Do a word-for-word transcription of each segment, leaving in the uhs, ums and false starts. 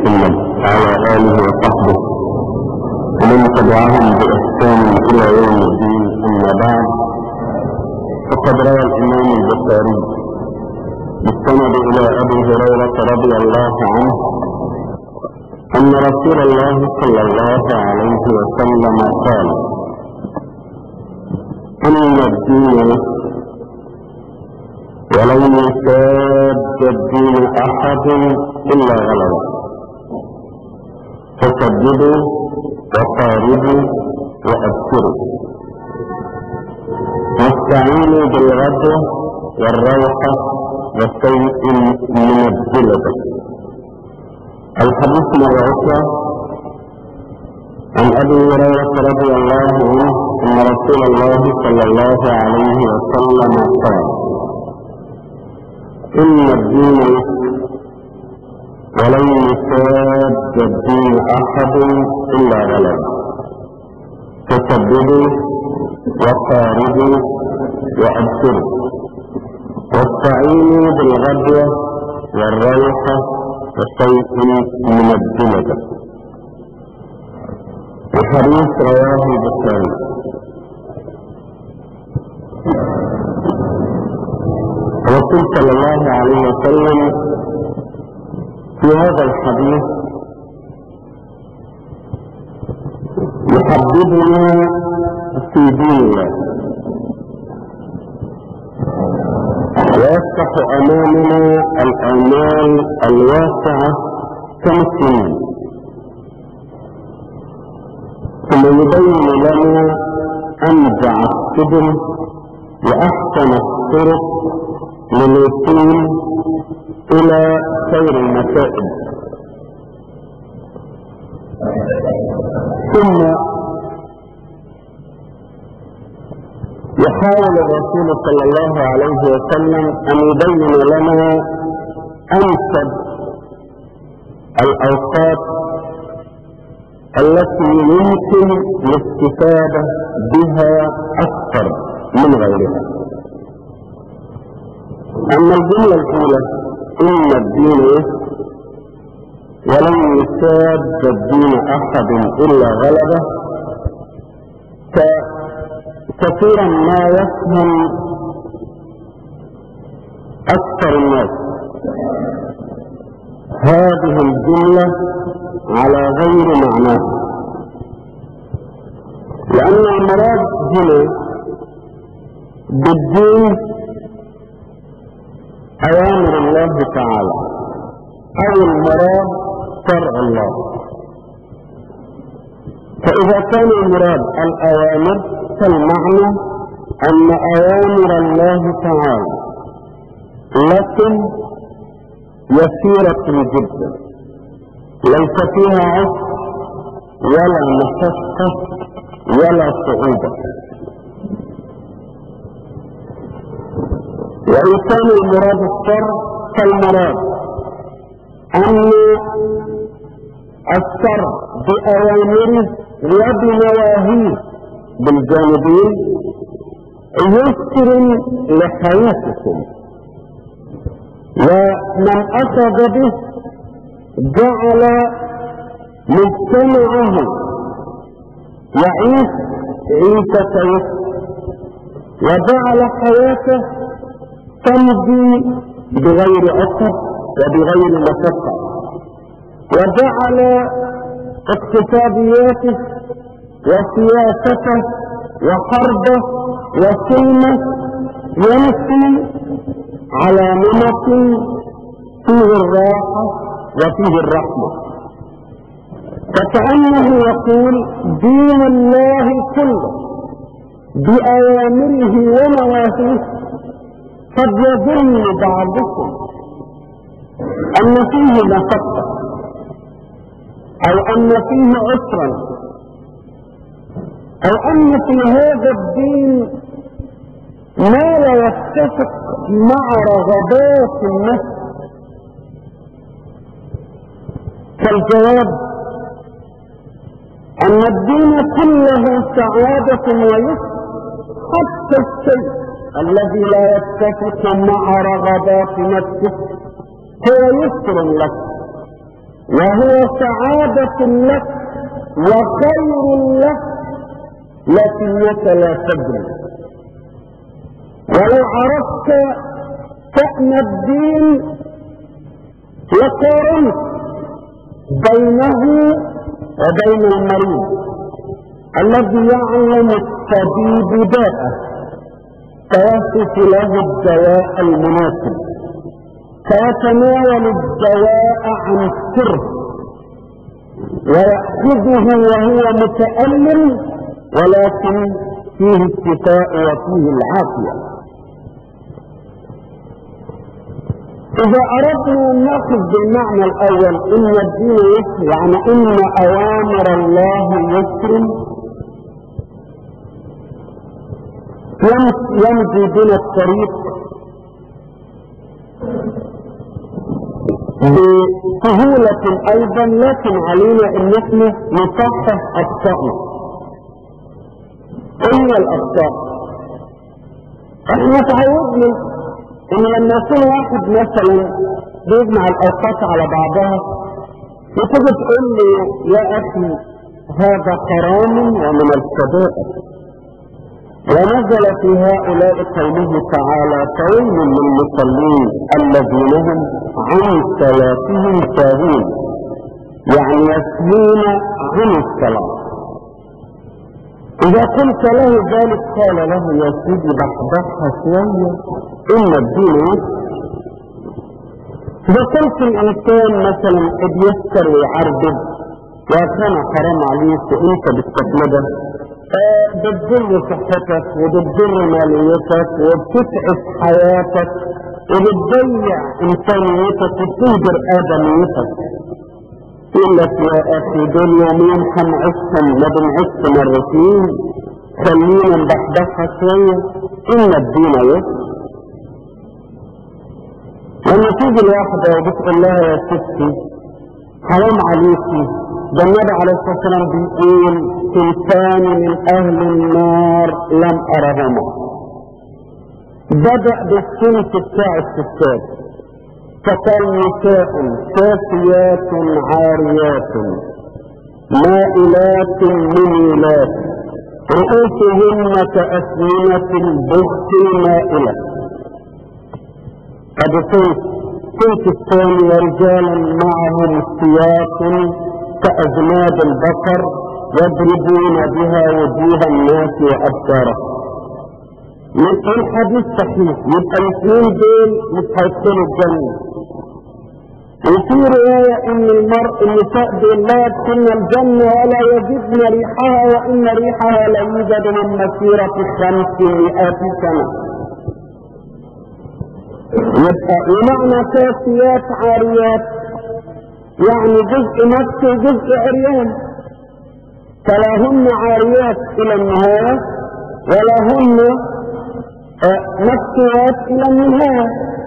محمد وعلى آله وصحبه ومن تبعهم بإحسان إلى يوم الدين. أما بعد، فقد روى الإمام البخاري بالسند إلى أبي هريرة رضي الله عنه أن رسول الله صلى الله عليه وسلم قال: إن الدين ولن يشاد الدين أحد إلا غلبه، فسددوا وقاربوا وأبشروا، واستعينوا بالغدوة والروحة والشيء من الجلد. الحديث مرة أخرى عن أبي هريرة رضي الله عنه أن رسول الله صلى الله عليه وسلم قال: إن الدين ولن يشاد الدين أحد إلا غلبه، فسددوا وقاربوا وأبشروا، واستعينوا بالغدوة والروحة وشيء من الجلد. الحديث رواه البخاري. الرسول صلى الله عليه وسلم في هذا الحديث يحببنا في دين الله ويفتح أمامنا الآمال الواسعة كمسلمين، ثم يبين لنا أمتع السبل وأحسن الطرق للوصول إلى خير المسائل. ثم يحاول الرسول صلى الله عليه وسلم أن يبين لنا أنسب الأوقات التي يمكن الاستفادة بها أكثر من غيرها. أما الجملة الأولى: إن الدين ولن يشاد الدين أحد إلا غلبه، كثيرا ما يفهم أكثر الناس هذه الجملة على غير معناها، لأن المراد هنا بالدين أوامر الله تعالى، أو المراد شرع الله. فإذا كان المراد الأوامر فالمعنى أن أوامر الله تعالى لكن يسيرة جدا، ليس فيها عسر ولا مشقة ولا صعوبة. وإن كان المراد الشر فالمراد أن الشر بأوامره وبنواهيه بالجانبين يسر لحياتكم، ومن أخذ به جعل مجتمعه يعيش عيشة يسر، وجعل حياته تمضي بغير أثر وبغير مشقة، وجعل اقتصادياته وسياسته وحربه وسلمه يمشي على نمط فيه الراحة وفيه الرحمة، فكأنه يقول دين الله كله بأوامره ونواهيه. قد يظن بعضكم أن فيه مشقة أو أن فيه عسرا أو أن في هذا الدين ما لا يتفق مع رغبات النفس. فالجواب أن الدين كله سعادة ويسر، حتى الشيء الذي لا يتفق مع رغبات نفسك هو يسر لك، وهو سعادة لك وخير لك، لكنك لا تدري. ولو عرفت شأن الدين لقارنت بينه وبين المريض الذي يعلم الطبيب داءه فيصف له الدواء المناسب، فيتناول الدواء عن سر ويأخذه وهو متألم، ولكن فيه الشفاء وفيه العافية. إذا أردنا أن نأخذ بالمعنى الأول إن الدين يسر، يعني إن أوامر الله يسر، يمضي بنا الطريق بسهولة أيضا، لكن علينا أن نحن نصحح أخطائنا. إيه هي الأخطاء؟ احنا تعودنا ان لما يكون واحد مثلا بيجمع الاوقات على بعضها وتيجي تقول لي يا اخي هذا حرام ومن الكبائر، ونزل في هؤلاء قوله تعالى فويل للمصلين الذين هم عن صلاتهم ساهون، يعني يسهون عن الصلاه. إذا قلت له ذلك قال له يا سيدي بحبحها شوية إن الدين يسر. إذا قلت الإنسان مثلا قد يسر ويعرضب وكان حرام عليك وإنت بتستخدمه آه بتضر صحتك وبتضر ماليتك وبتتعب حياتك وبتضيع إنسانيتك وبتهدر آدميتك. يقول لك يا اخي دول يومين هنعيشهم ما بنعيش مرتين، خلينا نبحبحها شويه ان الدين يسر. لما تيجي الواحده وبتقول لها يا ستي حرام عليكي، ده النبي عليه الصلاه والسلام بيقول سلطان من اهل النار لم ارهما. بدا بالصنف بتاع الستات فقال نساء كاسيات عاريات مائلات مميلات رؤوسهن كأسنمة البخت المائلة. قد صنف الثاني رجالا معهم سياط كأذناب البقر يضربون بها وجوه الناس وأبصارهم. يبقى الحديث صحيح، يبقى الاثنين دول مش هيدخلوا الجنة. وفي رواية ان المرء النساء دول لا يدخلن الجنة ولا يجدن ريحها، وان ريحها لا يوجد من مسيرة خمسمائة سنة. يبقى ومعنى كاسيات عاريات يعني جزء نفسي وجزء عريان، فلا هن عاريات الى النهاية ولا هن مكتوات الى النهاية.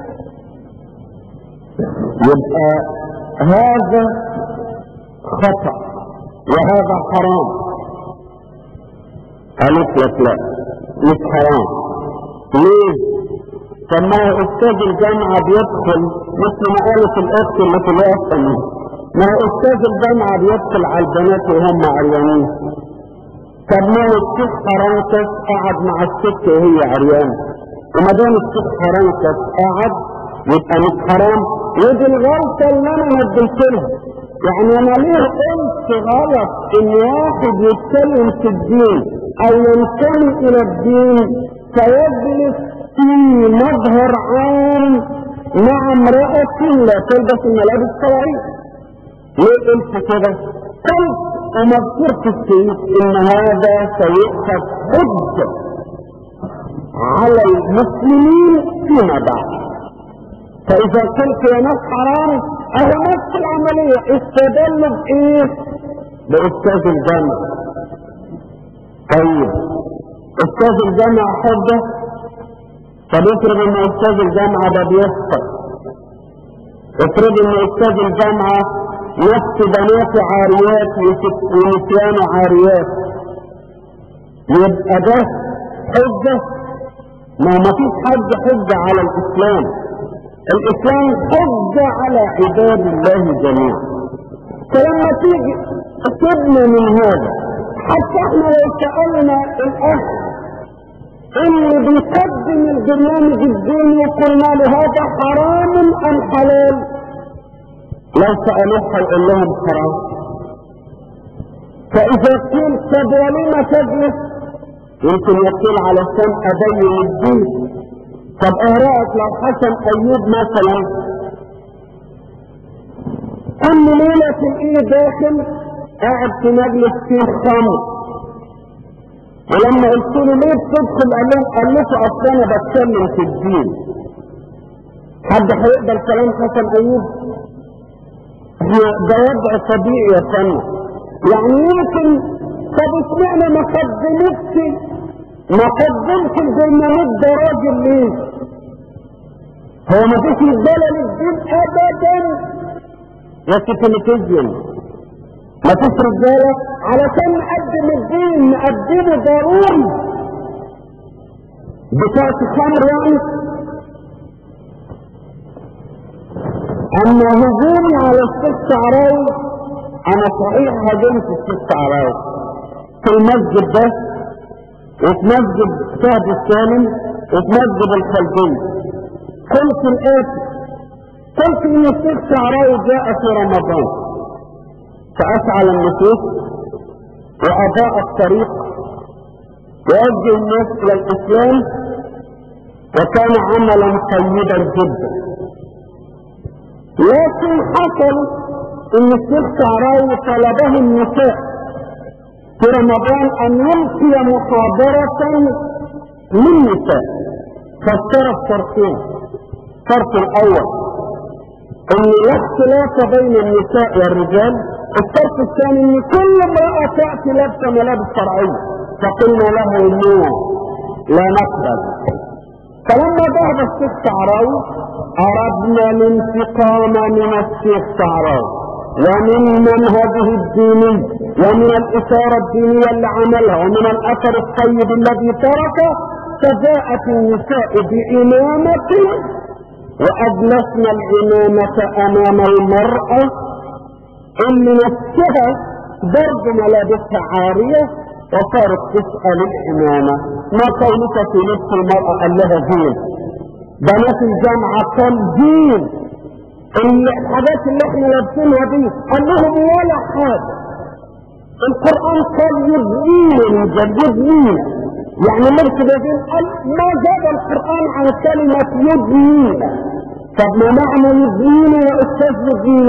يبقى هذا خطأ وهذا حرام. قالت لك لا مش حرام. ليه؟ طب ما هو استاذ الجامعة بيدخل مثل ما قالت الاخت اللي في الوقت، ما هو استاذ الجامعة بيدخل على البنات وهم عريانين. طب ما هو الشيخ حرنكس قعد مع الست وهي عريانة، وما دام الشيخ حرنكس قعد يبقى مش حرام. ودي الغلطة اللي انا نزلتلها. يعني انا ليه قلت غلط ان واحد يتكلم في الدين او ينتمي الى الدين فيجلس في مظهر عام مع امرأة لا تلبس الملابس الشرعية؟ ليه قلت كده؟ قلت ومذكور في السيف ان هذا سيؤخذ حجة على المسلمين فيما بعد. فاذا قلت يا ناس حرام اهو نفس العملية استدلوا بايه؟ باستاذ الجامعة. طيب استاذ الجامعة حجة؟ طب افرض ان استاذ الجامعة ده بيسقط، افرض ان استاذ الجامعة نفس بنات عاريات ونسيان عاريات، يبقى ده حجة؟ ما مفيش حد حجة على الاسلام. الاسلام حجة على عباد الله جميعا. فلما تيجي تبني من هذا، حتى احنا لو سألنا الاهل اللي بيقدم البرنامج الديني وقلنا له هذا حرام ام حلال، لو سألوه هيقول لهم حرام. فاذا قيل طب ولما تجلس، يمكن يقول علشان ابين الدين. طب ايه رايك لو حسن ايوب مثلا كل ليله تلاقيه داخل قاعد في مجلس فيه خمر، ولما قلت له ليه بتدخل قال لهم قال لكم اصل انا بتكلم في الدين. حد هيقبل كلام حسن ايوب؟ ده وضع طبيعي يا فندم. يعني يمكن طب اسمعنا ما قدمتش ما قدمش البرنامج ده راجل ليه؟ هو ما فيش رجاله للدين ابدا يا تلفزيون، ما فيش رجاله علشان نقدم الدين نقدمه ضروري بتاعت خمر يعني. اما هجومي على الشيخ شعراوي، انا صحيح هاجمت الشيخ شعراوي في المسجد ده وفي مسجد فهد السالم وفي مسجد الخلفية. قلت الآتي، قلت ان الشيخ شعراوي جاء في رمضان فأفعل النفوس وأضاء الطريق ووجه الناس إلى الإسلام، وكان عملا طيبا جدا. لكن حصل ان الشيخ شعراوي طلبه النساء في رمضان ان يلقي محاضرة للنساء، فاشترط شرطين. الشرط الاول ان لا اختلاف بين النساء والرجال، الشرط الثاني ان كل امرأة تأتي لابسة ملابس شرعية. فقلنا له انه لا نقبل. فلما ذهب الشيخ شعراوي اردنا الانتقام من الشيخ شعراوي ومن منهجه الديني ومن الإثارة الدينية اللي عملها ومن الأثر الطيب الذي تركه. فجاءت النساء بإمامة وأجلسنا الإمامة أمام المرأة اللي نفسها درج ملابسها عارية، وصارت تسأل الإمامة ما قولك في لبس المرأة؟ قال لها دين. بنات الجامعة قال دين. الحاجات اللي احنا لابسينها دي قال لهم ولا حاجة. القرآن قال يدين يدين، يعني لبس ده دين. قال ما زاد القرآن عن كلمة يدين. طب ما معنى يدين يا أستاذ يدين؟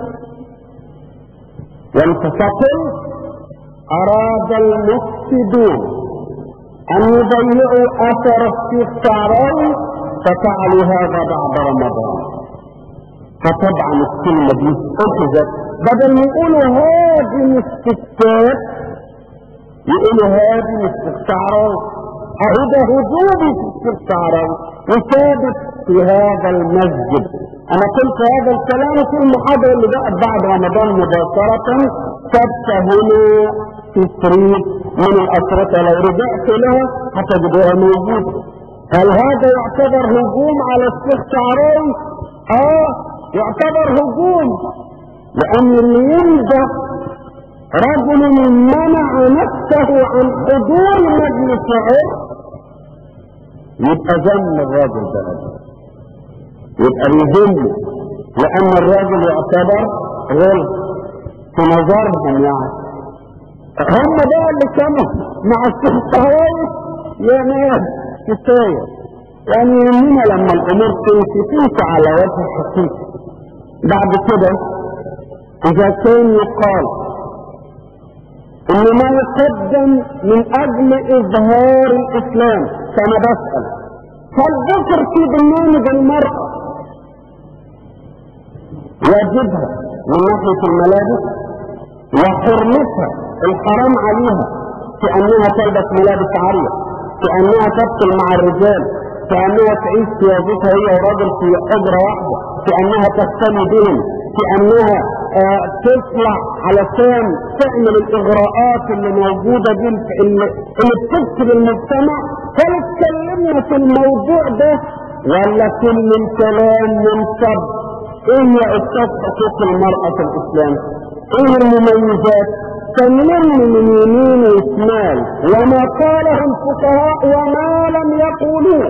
وانتفقل أراد المفسدون أن يضيعوا أثر الشيخ شعراوي ففعلوا هذا بعد رمضان. فطبعا الكلمة دي أخذت بدل ما يقولوا هادم الستات يقولوا هادم الشيخ شعراوي. أهو ده هجومي في الشيخ شعراوي وثابت في هذا المسجد. أنا قلت هذا الكلام في المحاضرة اللي جاءت بعد رمضان مباشرة، ثابتة هنا في شريط من الأشرطة، لو رجعت لها هتجدوها موجودة. هل هذا يعتبر هجوم على الشيخ شعراوي؟ آه يعتبر هجوم، لأن اللي يمدح رجل منع نفسه عن حضور مجلس عرف يبقى ذم الراجل ده، يبقى يذم، لأن الراجل يعتبر غلط في نظرهم. يعني هم بقى اللي كانوا مع الشيخ شعراوي يا ناس كفاية. يعني يهمنا لما الأمور تمشي تمشي على وجه الحقيقة. بعد كده إذا كان يقال إن ما يقدم من أجل إظهار الإسلام، فأنا بسأل هل ذكر في برنامج المرأة واجبها من ناحية الملابس وحرمتها الحرام عليها في أنها تلبس ملابس عارية، في أنها تدخل مع الرجال، في أنها تعيش في وظيفة هي وراجل في حجرة واحدة، في أنها تهتم بهم، في أنها آه تطلع علشان تعمل الإغراءات اللي موجودة دي اللي, اللي بتكسر المجتمع؟ هل اتكلمنا في الموضوع ده ولا كل الكلام منصب؟ ايه يا أستاذ حقوق المرأة في الإسلام؟ ايه المميزات؟ تنم من يمين وشمال وما قاله الفقهاء وما لم يقولوه.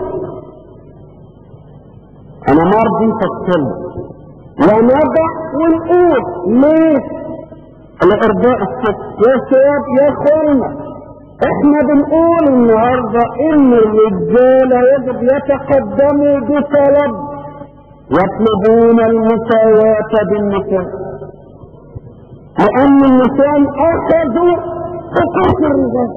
انا ما رضيت اتكلم ونضع ونقول ليه؟ لارضاء الست. يا شباب يا اخوانا، احنا بنقول النهارده ان الرجاله يجب يتقدموا بطلب، يطلبون المساواة بالنساء، لان النساء اخذوا حقوق الرجال.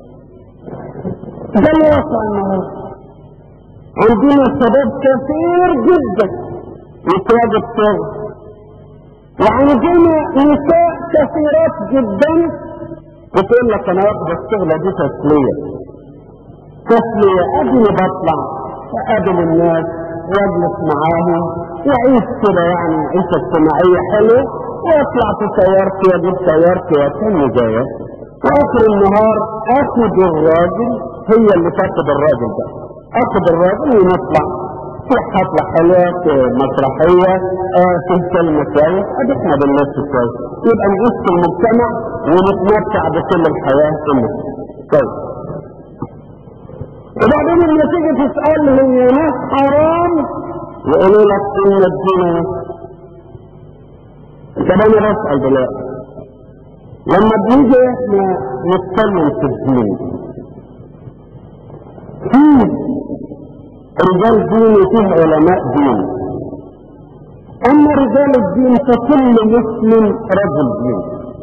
ده الواقع النهارده. عندنا شباب كثير جدا يتواجد الشغل، وعندنا نساء كثيرات جدا بتقول لك انا واخد الشغلة دي تسلية تسلية، اديني بطلع اقابل الناس واجلس معاهم واعيش كده يعني عيشة اجتماعية حلوة، واطلع في سيارتي واجيب سيارتي واتني جاية، واخر النهار اخد الراجل، هي اللي تاخد الراجل ده، اخد الراجل ونطلع في حفلة حلوة، في مسرحية، آه في كلمة كويس، ادي احنا بالنفس كويس، يبقى نعيش في المجتمع ونتمتع بكل الحياة كلها. طيب. وبعدين لما تيجي تسألهم يا ناس حرام يقولوا لك ان الدين. طب انا بسأل دلوقتي، لما بنيجي احنا نتكلم في الدين، في رجال دين وفيه علماء دين. اما رجال الدين فكل مسلم رجل دين،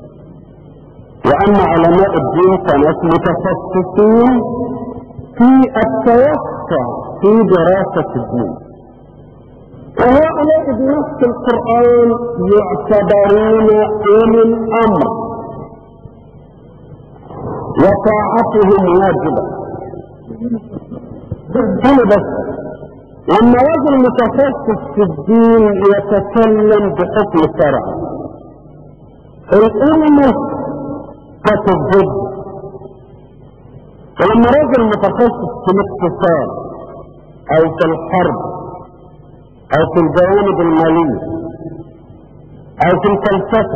واما علماء الدين فناس متخصصين في التوسع في دراسة الدين، وهؤلاء بنص القرآن يعتبرون أولي الأمر وطاعتهم واجبة. هنا بس لما رجل متخصص في الدين يتكلم بحكم شرعي، الأمة تتضد. ولما رجل متخصص في الاقتصاد او في الحرب او في الجوانب المالية او في الفلسفة،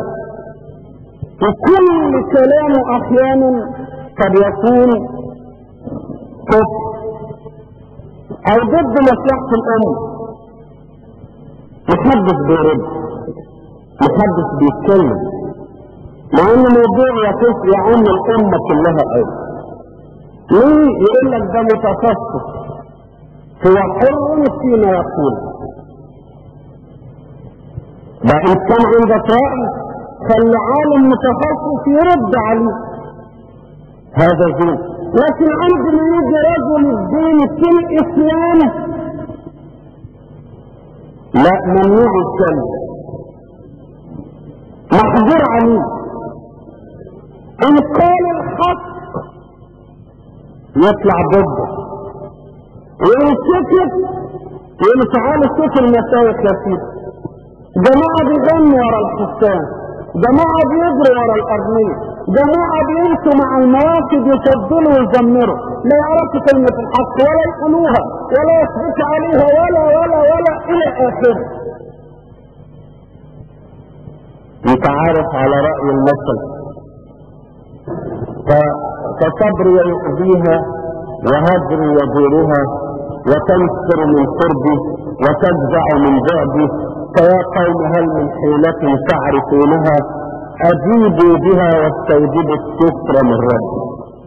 وكل كلامه احيانا قد يكون كفر او ضد مصلحة الامة، محدث بيرد، محدث بيتكلم، مع ان موضوع يخص يعم الامة كلها ايضا. ليه؟ يقول لك ده متخصص، هو حر فيما يقول. ده ان كان عندك رأي خلي عالم متخصص يرد عليه، هذا دين. لكن عندما يجي رجل الدين في الاسلام لا، ممنوع الكلام، محظور عليه. ان قال الحق يطلع ضده، وإن سكت يقول تعالوا شوفوا المشايخ يا سيدي، جماعة بيغنوا ورا الحسان، جماعة بيجروا ورا الأرمية، جماعة بيمشوا مع المواقف يفضلوا ويزمروا، لا يعرفوا كلمة الحق ولا يقولوها ولا يثبت عليها ولا ولا ولا إلى آخره. أنت عارف على رأي المثل، فصبر يؤذيها وهجر يدورها وتنفر من قربي وتجزع من بعدي، فيا قوم هل من حيلة تعرفونها أجيبوا بها واستوجبوا الستر من ربي.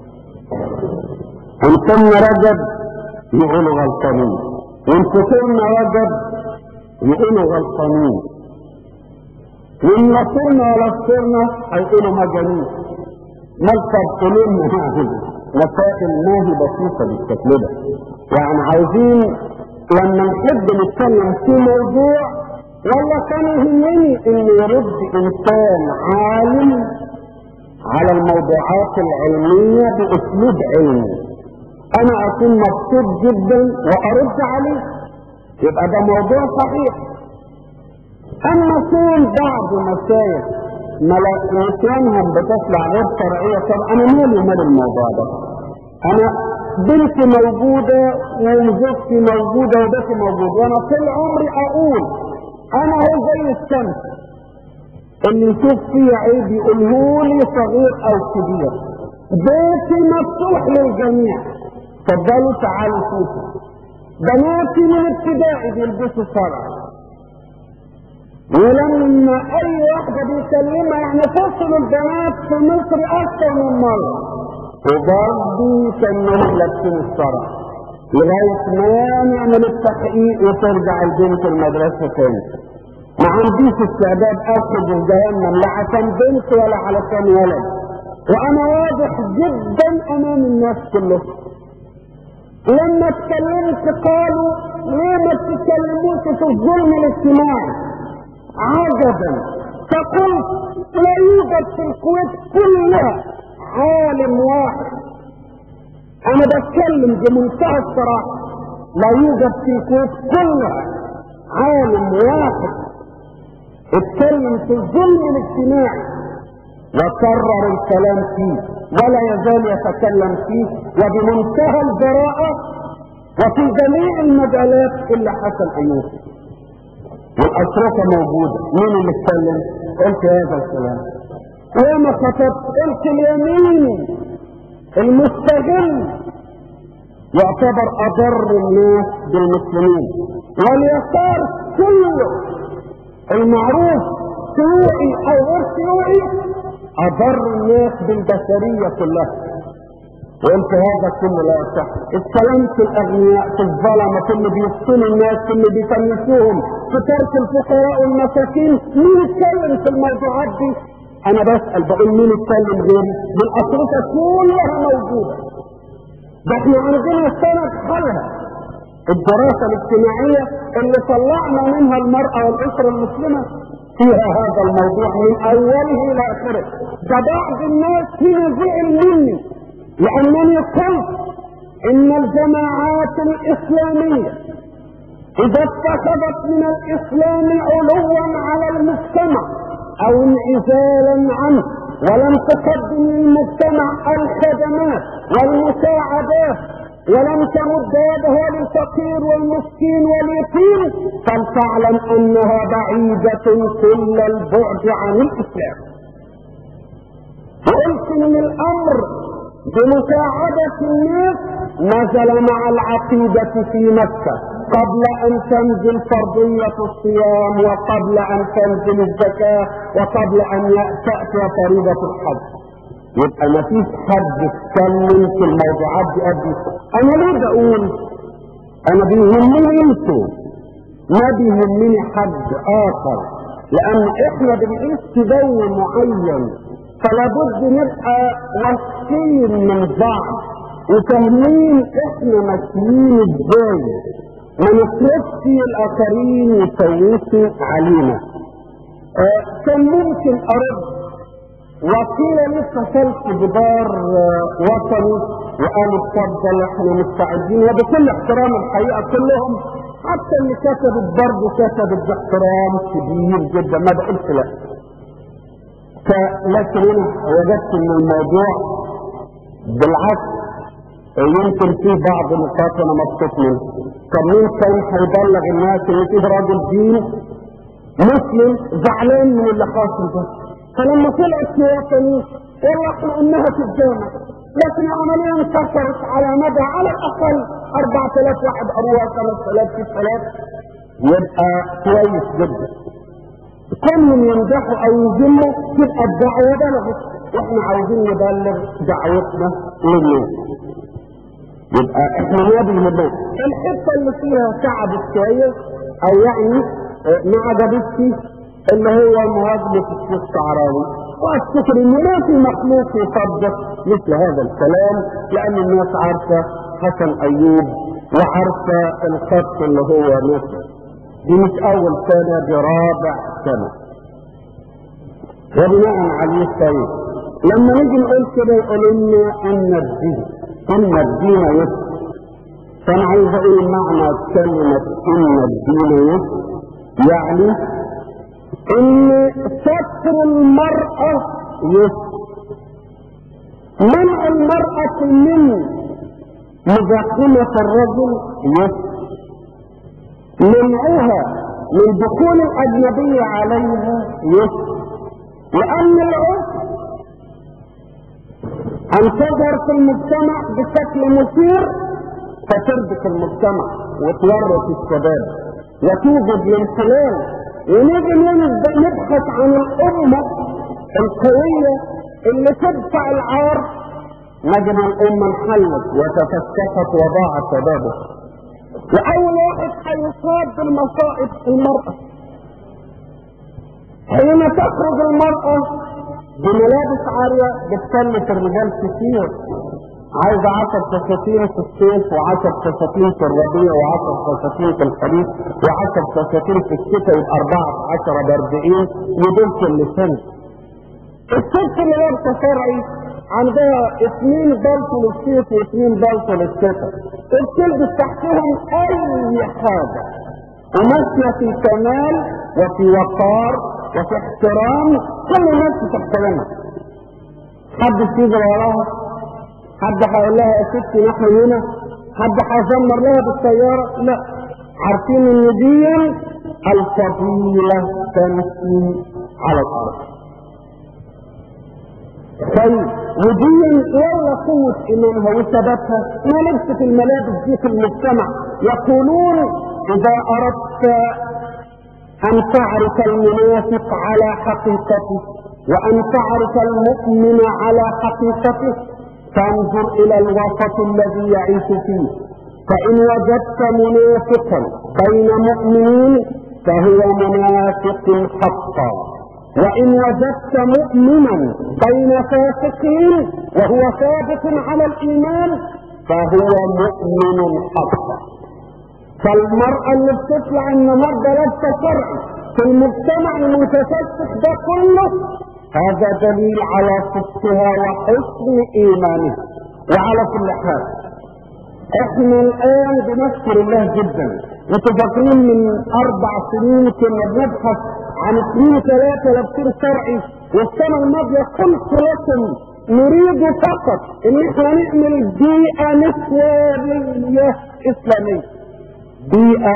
إن كنا رجب يقولوا غلطانين، وإن كنا رجب يقولوا غلطانين، وإن نصرنا ولا صرنا هيقولوا مجانين. نكتب قلوبنا معهم مسائل ما هي بسيطة بالشكل ده. يعني عايزين لما نحب نتكلم في موضوع والله كان يهمني ان يرد انسان عالم على الموضوعات العلمية باسلوب علمي، انا اكون مبسوط جدا وارد عليه، يبقى ده موضوع صحيح. اما كون بعض مشايخ نسيانهم بتطلع غير شرعية، طب انا مالي مال الموضوع ده؟ انا بنتي موجودة وزوجتي موجودة وبيتي موجود، وانا طول عمري اقول انا هو زي الشمس، اللي يشوف فيه عيب يقولهولي صغير او كبير. بيتي مفتوح للجميع، تفضلوا تعالوا شوفوا. بناتي من ابتدائي بيلبسوا فرع، ولما اي واحدة بيكلمها يعني فصل البنات في مصر اكثر من مرة، وبرضه كانهم لابسين الفرع لغاية ما نعمل التحقيق وترجع البنت المدرسة تاني. ما عنديش استعداد اخرج الجهنم لا عشان بنت ولا علشان ولد، وانا واضح جدا امام الناس كلهم. لما اتكلمت قالوا ليه ما تتكلموش في الظلم الاجتماعي؟ عجبا، فقلت لا يوجد في الكويت كلها عالم واحد، انا بتكلم بمنتهى الصراحه، لا يوجد في الكويت كلها عالم واحد اتكلم في الظلم الاجتماعي وكرر الكلام فيه ولا يزال يتكلم فيه وبمنتهى الجراءة وفي جميع المجالات الا حسن ايوب. والاشرطة موجودة، مين اللي اتكلم؟ قلت هذا الكلام. وما خطبت قلت اليمين المستغل يعتبر اضر الناس بالمسلمين، واليسار كله المعروف شيوعي او غير شيوعي اضر الناس بالبشرية كلها. وقلت هذا كله لا يصح. اتكلمت الاغنياء في الظلمة اللي بيفصلوا الناس اللي بيفلسوهم في ترك الفقراء والمساكين، مين اتكلم في الموضوعات دي؟ انا بسأل بقول مين اتكلم غيري؟ بالاصرفة كلها موجودة. ده احنا عندنا سند حالها الدراسة الاجتماعية اللي طلعنا منها المرأة والاسرة المسلمة فيها هذا الموضوع من اوله الى اخره. ده بعض الناس هنا زعل مني لانني قلت ان الجماعات الاسلامية اذا اتخذت من الاسلام علوا على المجتمع او انعزالا عنه ولم تقدم للمجتمع الخدمات والمساعدات ولم تمد يدها للفقير والمسكين واليتيم فلتعلم انها بعيدة كل البعد عن الاسلام. وقلت ان الامر بمساعدة الناس نزل مع العقيدة في مكة قبل ان تنزل فرضية الصيام وقبل ان تنزل الزكاة وقبل ان تأتي فريضة الحج. يبقى ما فيش حد اتكلم في الموضوعات دي قبل. انا ليه بقول انا بيهمني انتوا ما بيهمني حد اخر، لان احنا بنعيش في جو معين فلا بد نبقى واثقين من بعض وفاهمين احنا ماشيين ازاي، ما نصرفش الاخرين يسوسوا علينا. اه كان ممكن ارد وكيل لسه اتصلت بدار وطني وقالوا اتفضل احنا مستعدين، وبكل احترام الحقيقه كلهم حتى اللي كتبت برضه كتبت باحترام كبير جدا ما بقولش لا. فلكن انا وجدت ان الموضوع بالعكس يمكن فيه بعض النقاط انا مبسوط منها. طب مين كان هيبلغ الناس ان فيه راجل دين مسلم زعلان من اللي حاصل ده؟ فلما طلعت في وطني والله احنا قلناها في الجامع، لكن العمليه انتشرت على مدى على الاقل اربعة آلاف واحد اروها خمسة آلاف ستة آلاف، يبقى كويس جدا. كلهم يمدحوا او يذموا تبقى الدعوه بلغت، واحنا عاوزين نبلغ دعوتنا للناس. يبقى احنا ما بنهمنا الحته اللي فيها تعبت شويه او يعني ما عجبتش اللي هو مواجهة الشيخ الشعراوي، وافتكر ان ما في مخلوق يصدق مثل هذا الكلام، لان الناس عارفة حسن ايوب وعارفة الخط اللي هو نفسه. دي مش اول سنة، دي رابع سنة. وبناء عليه طيب لما نيجي نقول كده يقول لنا ان الدين ان الدين يسر. فانا عايز اقول معنى كلمة ان الدين يسر يعني ان ستر المرأة يسر، منع المرأة من مزاحمة الرجل يسر، منعها من دخول الأجنبية عليها يسر، لأن العنف أن تظهر في المجتمع بشكل مثير فتربك المجتمع وتورط الشباب وتوجد الانحلال، ونيجي نبحث عن الأمة القوية اللي تدفع العار، نجد الأمة انحلت وتفسخت وضاع شبابه. وأول واحد هيصاب بالمصائب المرأة. حين تخرج المرأة بملابس عارية بتكلف الرجال كتير، عايزة عشر فساتين في الصيف وعشر فساتين في الربيع وعشر فساتين في الخريف وعشر فساتين في الشتاء يبقى أربعة عشر بأربعين ودول كل سنة. الست اللي لابسة شرعي عندها اثنين بلطو للصيف واثنين بلطو للشتاء، الكلب تحتهم أي حاجة وماشية في كمال وفي وقار وفي احترام، كل الناس بتحترمها. حد يجي وراها؟ حد هيقول لها يا ستي نحن هنا؟ حد هيزمر لها بالسيارة؟ لا، عارفين ان دي الفضيلة تمشي على الارض. طيب ودي ولا قوة ايمانها وثباتها ما لبست الملابس دي في المجتمع. يقولون اذا اردت ان تعرف المنافق على حقيقته وان تعرف المؤمن على حقيقته فانظر الى الوسط الذي يعيش فيه، فان وجدت منافقا بين مؤمنين فهو منافق حقا، وان وجدت مؤمنا بين فاسقين وهو ثابت على الايمان فهو مؤمن حقا. فالمرأة اللي بتطلع النهارده لابسة شرعي في المجتمع المتفسخ ده كله هذا دليل على صدقها وحسن ايمانها. وعلى كل حال احنا الان بنشكر الله جدا. انتوا فاكرين من اربع سنين كنا بنبحث عن اثنين ثلاثة لابسين شرعي، والسنة الماضية قلت لكم نريد فقط ان احنا نعمل بيئة نسوانية اسلامية، بيئة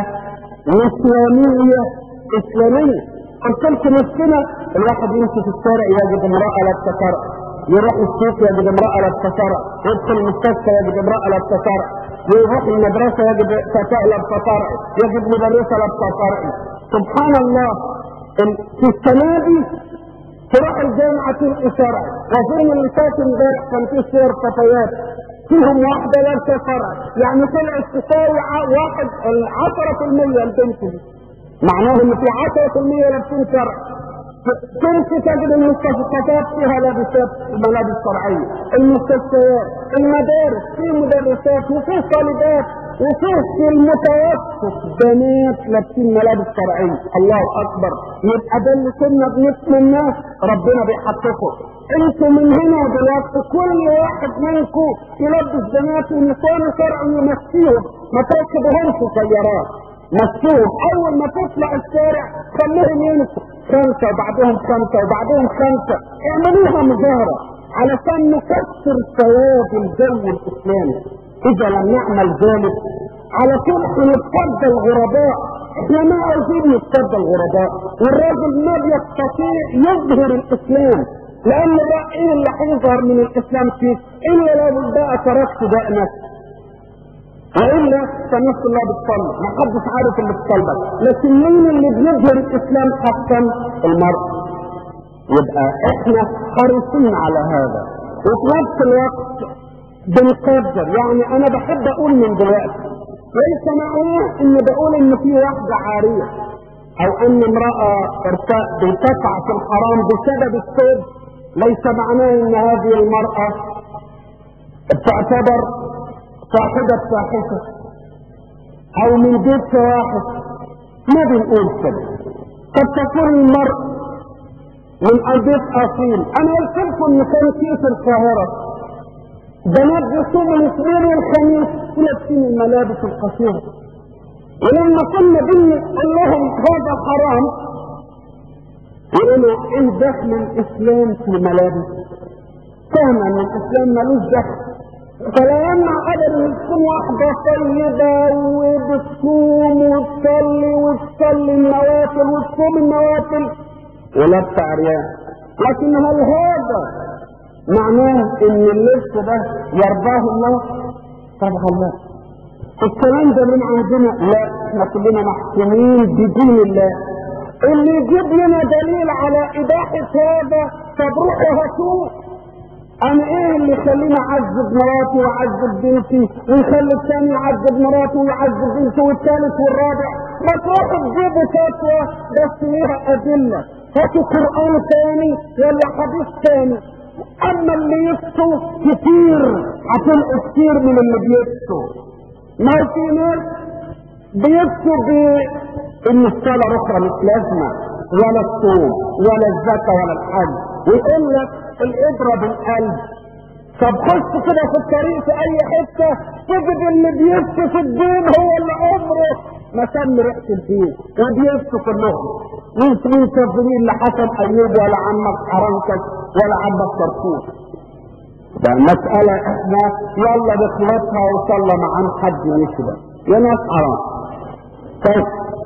نسوانية اسلامية. قلت لكم السنة الواحد يمشي في الشارع يجد امرأة لابسة شرع، يروح السوق يجد امرأة لابسة شرع، يدخل المستشفى يجد امرأة لابسة شرع، يروح المدرسة يجد فتاة لابسة شرع، يجد مدرسة لابسة شرع. سبحان الله، في السنة دي تروح الجامعة تلقي شرع، وفين اللي فات امبارح كان في صور فتيات فيهم واحدة لابسة شرع، يعني طلعت تساوي واحد عشرة في المية البنت دي، معناه ان في عشرة في المية لابسين شرع. تمشي تجد المستشفيات فيها لابسات ملابس شرعية، المستشفيات، المدارس في مدرسات وفي طالبات وفي في المتوسط بنات لابسين ملابس شرعية. الله اكبر، يبقى ده اللي كنا بنسمع الناس ربنا بيحققه. انتوا من هنا دلوقتي كل واحد منكم يلبس بناته ونسوانه شرعي ويمشيهم، ما تركبهمش سيارات، مشيهم. اول ما تطلع الشارع خليهم ينسوا خمسة وبعدهم خمسة وبعدهم خمسة، اعملوها مظاهرة علشان نكسر ثواب الجو الاسلامي. اذا لم نعمل ذلك على طول هنتفضل الغرباء. احنا ما عايزين نتفضل الغرباء، والراجل ما بيستطيع يظهر الاسلام، لان ده ايه اللي هيظهر من الاسلام فيه الا لو بقى تركت دقنك، والا فالناس كلها بتصلي، ما حدش عارف اللي في قلبك. لكن مين اللي بيظهر الاسلام حقا؟ المرء. يبقى احنا حريصين على هذا، وفي نفس الوقت بنقدر. يعني انا بحب اقول من دلوقتي ليس معناه ان بقول ان في واحده عاريه او ان امراه بتقع في الحرام بسبب الثوب، ليس معناه ان هذه المراه تعتبر صاحبة فاحشة او من بيت فواحش. ما بنقول كده. قد تكون المرء من بيت اصيل. انا قلت لكم ان كان في القاهرة بنات بيصوموا الاثنين والخميس ولابسين الملابس القصيرة، ولما كنا بنقول لهم هذا حرام يقولوا ايه دخل الاسلام في الملابس؟ فهم ان الاسلام ملوش دخل. فلا يمنع ابدا ان تكون واحده طيبه وبتصوم وتصلي وتصلي النوافل وتصوم النوافل ولابسه عريان. لكن هل هذا معناه ان اللبس ده يرضاه الله؟ طبعا لا. الكلام ده من عندنا؟ لا، احنا كلنا محكومين بدين الله. اللي يجيب لنا دليل على اباحه هذا طب روحوا هاتوه. انا ايه اللي يخليني اعذب مراتي واعذب بنتي ويخلي الثاني يعذب مراته ويعذب بنته والثالث والرابع؟ ما تروحوا تجيبوا فتوى بس ليها ادله، هاتوا قران ثاني ولا حديث ثاني. اما اللي يفتوا كتير هتلقوا كتير من اللي بيفتوا. ما في ناس بيفتوا بان الصلاه اخرى مش لازمه ولا الصوم ولا الزكاه ولا الحج، ويقول لك الابره بالقلب. طب خش كده في الطريق في اي حته تجد اللي بيفتي في الدين هو اللي عمره ما سمي ريحه الدين وبيفتوا كلهم. مين مين كافرين لحسن ايوب ولا عمك حرنكش ولا عمك كركوك؟ ده المسألة احنا يلا بخلصها وصلى مع عن حد يشبه يا ناس حرام. طيب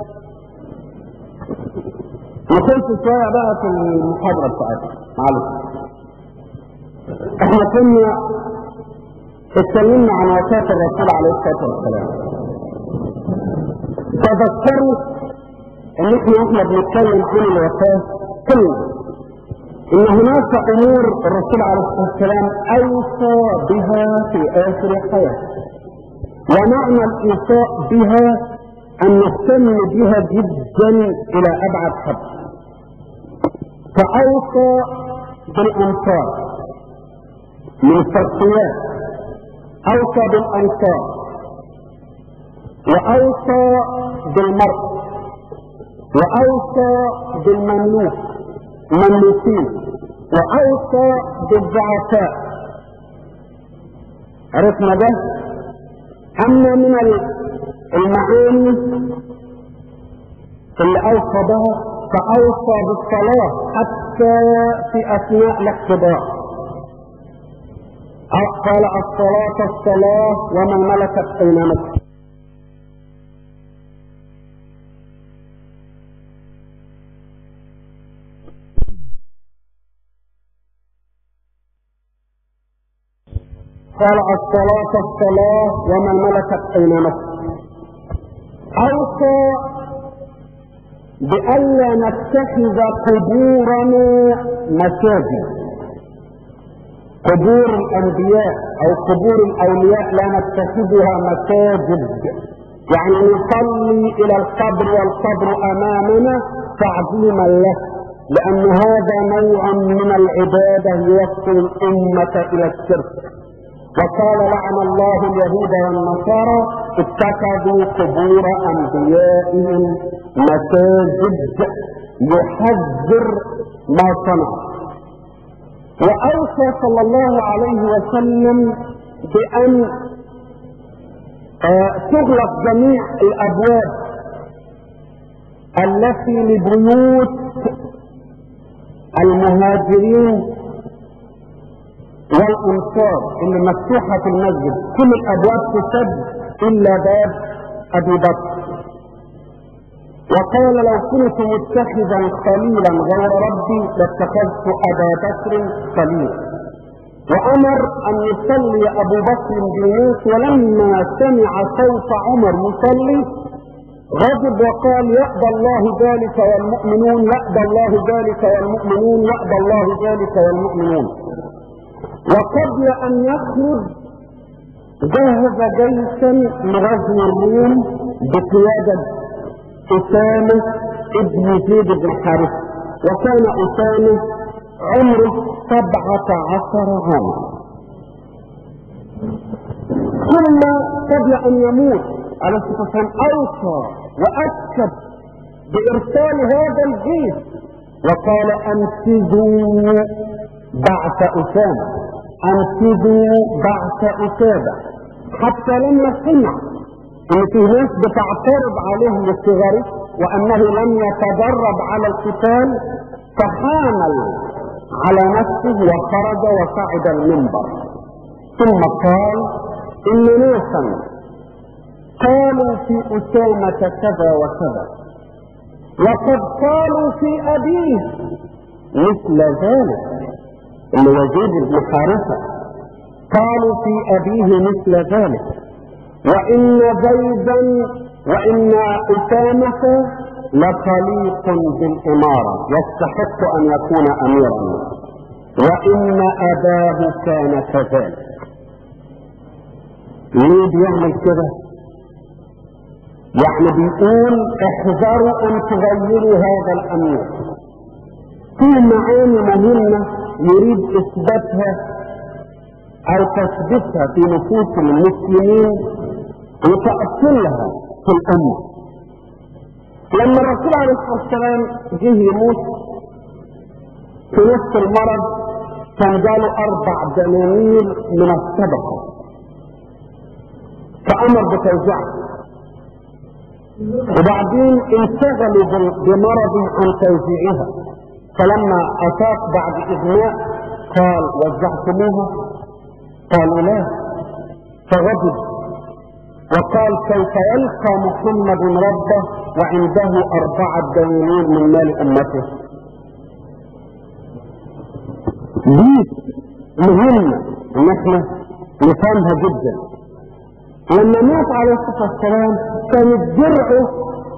نخش شوية بقى في المحاضرة بتاعتنا. معلش احنا كنا اتكلمنا عن وفاة الرسول عليه الصلاة والسلام. تذكروا ان احنا احنا بنتكلم عن الوفاة كلنا ان هناك امور الرسول عليه الصلاة والسلام اوصى بها في اخر حياته، ومعنى الايصاء بها ان نهتم بها جدا الى ابعد حد. فاوصى بالانصار من التغطيات، اوصى بالانصار، واوصى بالمرء، واوصى بالمملوك مملوكين، واوصى بالضعفاء. عرفنا ده. اما من المعاني اللي اوصى بها فاوصى بالصلاه حتى في اثناء الاحتضار. قال الصلاه الصلاه وما ملكت ايمانكم. قال الصلاة الصلاة وما ملكت ايمانكم. اوصى بألا نتخذ قبورنا مساجد. قبور الانبياء او قبور الاولياء لا نتخذها مساجد، يعني نصلي الى القبر والقبر امامنا تعظيما له، لان هذا نوع من العبادة يوصل الامة الى الشرك. وقال لعن الله اليهود والنصارى اتخذوا قبور انبيائهم مساجد، يحذر ما صنع. واوصى صلى الله عليه وسلم بان آه تغلق جميع الابواب التي لبيوت المهاجرين والانصار اللي مفتوحه في المسجد، كل الابواب تسد الا باب ابي بكر. وقال لو كنت متخذا خليلا غير ربي لاتخذت ابا بكر خليلا. وامر ان يصلي ابو بكر بالناس، ولما سمع صوت عمر يصلي غضب وقال يأبى الله ذلك والمؤمنون، يأبى الله ذلك والمؤمنون، يأبى الله ذلك والمؤمنون. وقبل ان يخرج جهز جيشا لغزو الروم بقيادة أسامة ابن زيد بن حارثة، وكان أسامة عمره سبعة عشر عاما. ثم قبل ان يموت عليه الصلاة والسلام اوصى واكد بارسال هذا الجيش، وقال انفذوا بعث اسامة، انفذوا بعث اسامة، حتى لما سمع ان في ناس بتعترض عليه لصغره وانه لم يتدرب على القتال فحامل على نفسه وخرج وصعد المنبر، ثم قال ان ناسا قالوا في اسامة كذا وكذا، وقد قالوا في ابيه، مثل ذلك اللي يزيد بن حارثة قالوا في أبيه مثل ذلك، وإن زيدا وإن أسامة لخليق بالإمارة يستحق أن يكون أميرا، وإن أباه كان كذلك. ليه بيعمل كده؟ يعني بيقول احذروا أن تغيروا هذا الأمير. في معاني مهمة يريد إثباتها أو تثبيتها في نفوس المسلمين وتأصلها في الأمة. لما الرسول عليه الصلاة والسلام جه يموت في نفس المرض كان جاله أربع دنانير من الصدقة، فأمر بتوزيعها، وبعدين انشغلوا بمرض عن توزيعها، فلما أتاك بعد إغماء قال وزعتموها؟ قالوا لا، فغضب وقال كيف يلقى محمد ربه وعنده أربعة دنانير من مال أمته؟ دي مهمة ان احنا نفهمها جدا. لما مات عليه الصلاة والسلام كانت درعه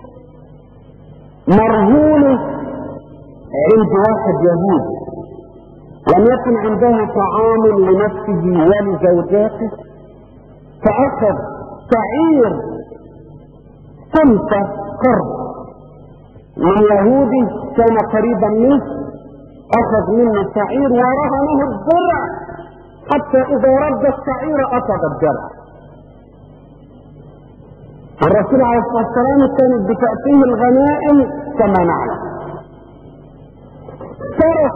مرهونة عند واحد يهودي، لم يكن عنده طعام لنفسه ولزوجاته، فأخذ شعير صنفة قرب من يهودي كان قريبا منه، أخذ منه شعير ورهنه الدرع حتى إذا رد الشعير أخذ الدرع. والرسول عليه الصلاة والسلام كانت بتأتيه الغنائم كما نعلم. ترك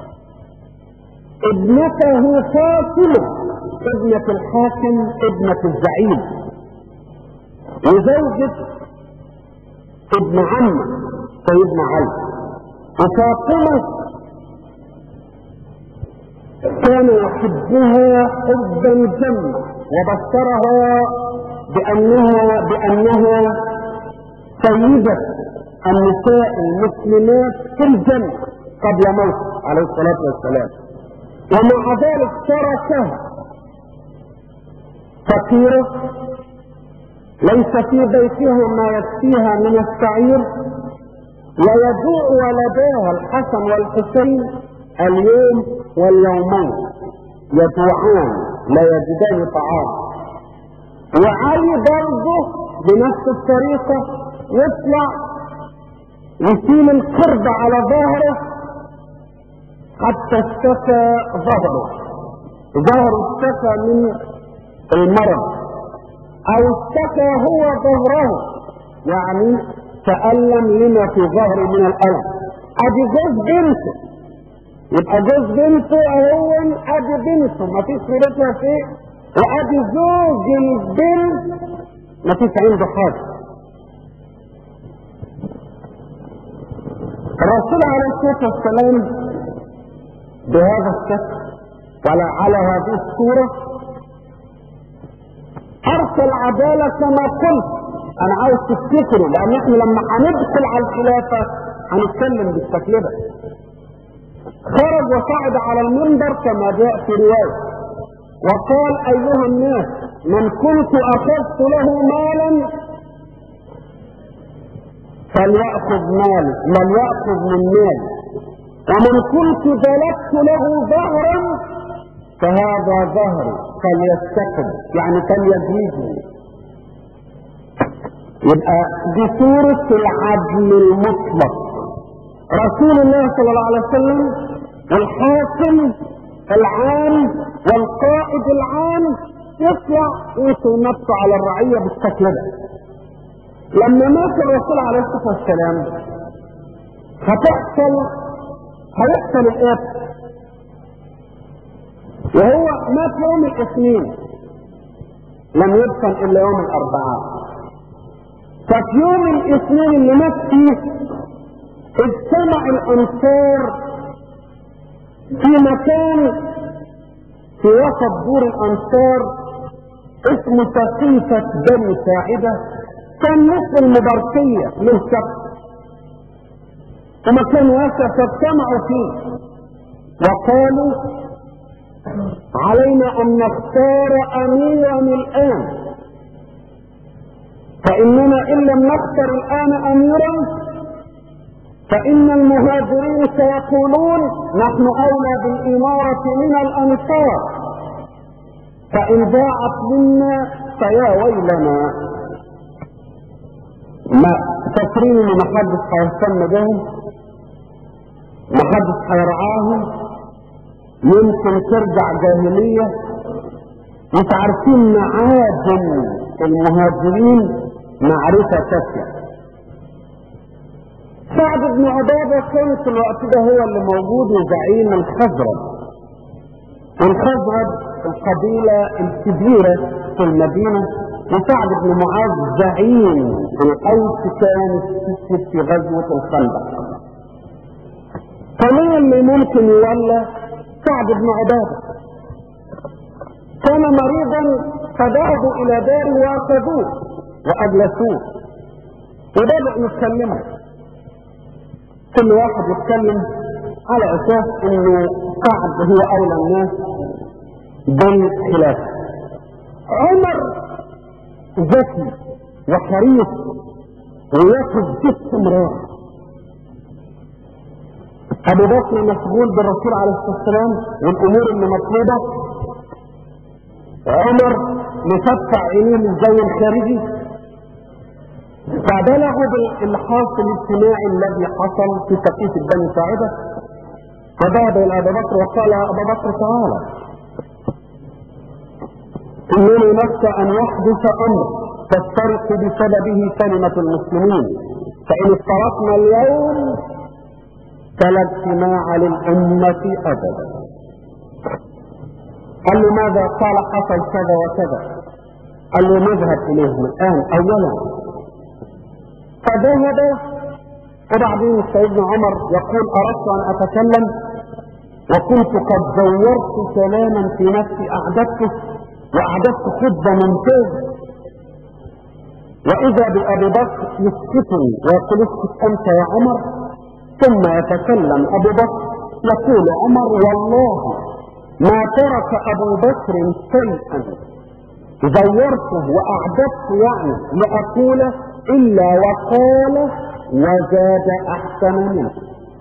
ابنته فاطمة ابنة الحاكم ابنة الزعيم وزوجة ابن عمه سيدنا علي، وفاطمة كان يحبها حبا جما وبشرها بأنها بأنها سيدة النساء المسلمات في الجنة قبل موته عليه الصلاة والسلام، ومع ذلك تركها فقيرة ليس في بيتها ما يكفيها من الشعير، ويجوع ولداها الحسن والحسين اليوم واليومين يجوعان لا يجدان طعام، وعلي برضه بنفس الطريقة يطلع يشيل القرب على ظهره حتى اشتكى ظهره، ظهره اشتكى من المرض او اشتكى هو ظهره، يعني تألم لما في ظهره من الألم. ادي جوز بنته، يبقى جوز بنته اهو ادي بنته ما فيش صورتها فيه، وادي زوج البنت ما فيش عنده حاجه. الرسول عليه الصلاه والسلام بهذا الشكل ولا على هذه الصوره ارسل عداله كما قلت. انا عاوز تفتكروا لان احنا لما هندخل على الخلافه هنتكلم بالشكل ده. خرج وصعد على المنبر كما جاء في روايه وقال ايها الناس من كنت اخذت له مالا فليأخذ مال من يأخذ من مال، ومن كنت بلغت له ظهرا فهذا ظهري فليستقم، يعني فليجيبني. يبقى دي صورة العدل المطلق. رسول الله صلى الله عليه وسلم الحاكم العام والقائد العام يطلع يسوي نفسه على الرعية بالشكل ده. لما مات الرسول عليه الصلاة والسلام هتحصل هيحصل الآتي، وهو مات يوم الاثنين لم يدفن إلا يوم الأربعاء. ففي يوم الاثنين اللي مات فيه اجتمع الأنصار في مكان في وسط دور الأنصار اسمه سقيفة بني ساعدة، كان مثل المباركية للشخص ومكان واسع فاجتمعوا فيه. وقالوا علينا ان نختار اميرا الان، فاننا ان لم نختر الان اميرا فان المهاجرين سيقولون نحن اولى بالامارة من الانصار، فان ضاعت منا فيا ويلنا. ما فاكرين ان محدش هيهتم بهم، محدش هيرعاهم، يمكن ترجع جاهلية. مش عارفين معادن المهاجرين معرفة كافية. سعد بن عبادة كان في الوقت ده هو اللي موجود وزعيم الخزرج، والخزرج القبيلة الكبيرة في المدينة، وسعد بن معاذ زعيم الأوس كان في غزوة الخندق. فمين اللي ممكن يولى؟ سعد بن عبادة. كان مريضا فذهبوا الى داره واخذوه واجلسوه وبدأوا يتكلموا، كل واحد يتكلم على اساس انه سعد هو اولى الناس بالخلافة. عمر ذكي وحريص وياخذ ست امرار. ابو بكر مشغول بالرسول عليه الصلاه والسلام والامور اللي مطلوبه، عمر مفتح عينيه من الجو الخارجي. فبلغوا بالالحاق الاجتماعي الذي حصل في سقيفه بني ساعده، فذهب الى ابي بكر وقال يا ابا بكر تعالى، انني نخشى ان يحدث امر تفترق بسببه كلمه المسلمين، فان افترقنا اليوم فلا اجتماع للأمة أبدا. قال له ماذا؟ قال حصل كذا وكذا. قال له نذهب إليهم الآن أولا. فذهب، وبعدين سيدنا عمر يقول أردت أن أتكلم وكنت قد زورت كلاما في نفسي أعددته وأعددت خطبة ممتازة، وإذا بأبي بكر يسكتني ويقول اسكت أنت يا عمر، ثم يتكلم ابو بكر يقول عمر والله ما ترك ابو بكر شيئا زورته واعددته يعني لاقوله الا وقال وزاد احسن منه.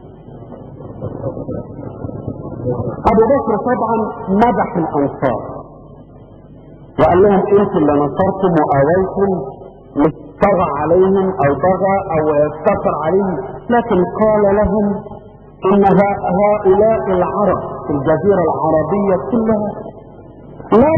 ابو بكر طبعا مدح الانصار وقال لهم انتم اللي نصرتم واويتم، مش طغى عليهم او طغى او استكر عليهم، لكن قال لهم ان هؤلاء العرب في الجزيرة العربية كلها لا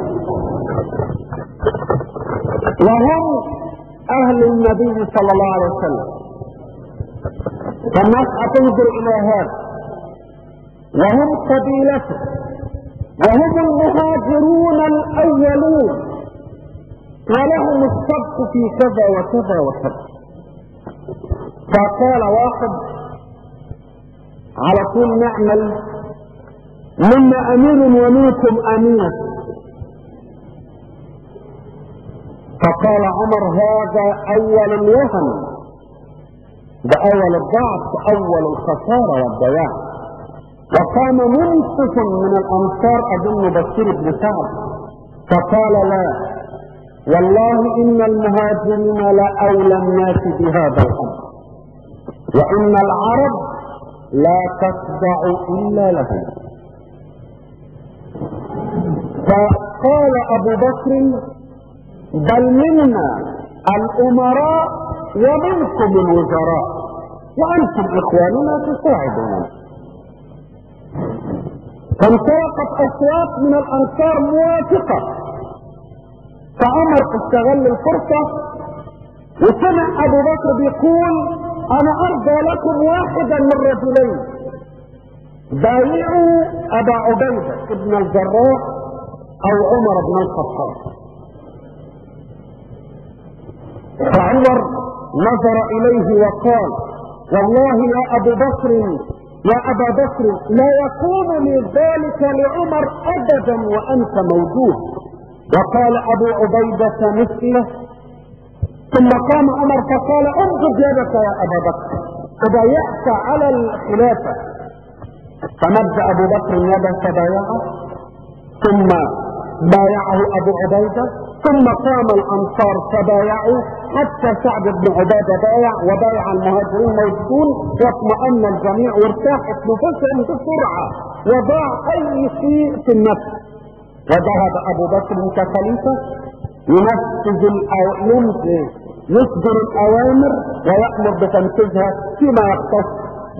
وهم اهل النبي صلى الله عليه وسلم، فالناس هتنظر الى هذا وهم قبيلته وهم المهاجرون الاولون ولهم السبق في كذا وكذا وكذا. فقال واحد على طول نعمل منا امين ومنكم امين. فقال عمر هذا اول الوهن، ده اول الضعف، اول الخسارة والضياع. وقام منصف من الانصار اظن بشير بن سعد فقال لا والله ان المهاجرين لاولى الناس بهذا الامر، وان العرب لا تخضع الا لهم. فقال ابو بكر بل منا الامراء ومنكم الوزراء وانتم اخواننا تساعدون. فانطلقت اصوات من الانصار موافقه، فعمر استغل الفرصة وسمع ابو بكر بيقول انا ارضى لكم واحدا من رجلين، بايعوا ابا عبيدة ابن الجراح او عمر بن الخطاب. فعمر نظر اليه وقال والله يا ابو بكر يا ابا بكر لا يكون لي ذلك لعمر ابدا وانت موجود. وقال ابو عبيدة مثله، ثم قام عمر فقال امسك يدك يا ابا بكر، تبايعت على الخلافة فمد ابو بكر يده فبايعه، ثم بايعه ابو عبيده، ثم قام الانصار فبايعوا حتى سعد بن عباده بايع، وبايع المهاجرين موجودون، واطمأن الجميع وارتاحت نفوسهم بسرعه، وضاع اي شيء في النفس. وذهب ابو بكر كخليفه ينفذ الأو... يصدر الاوامر ويأمر بتنفيذها فيما يختص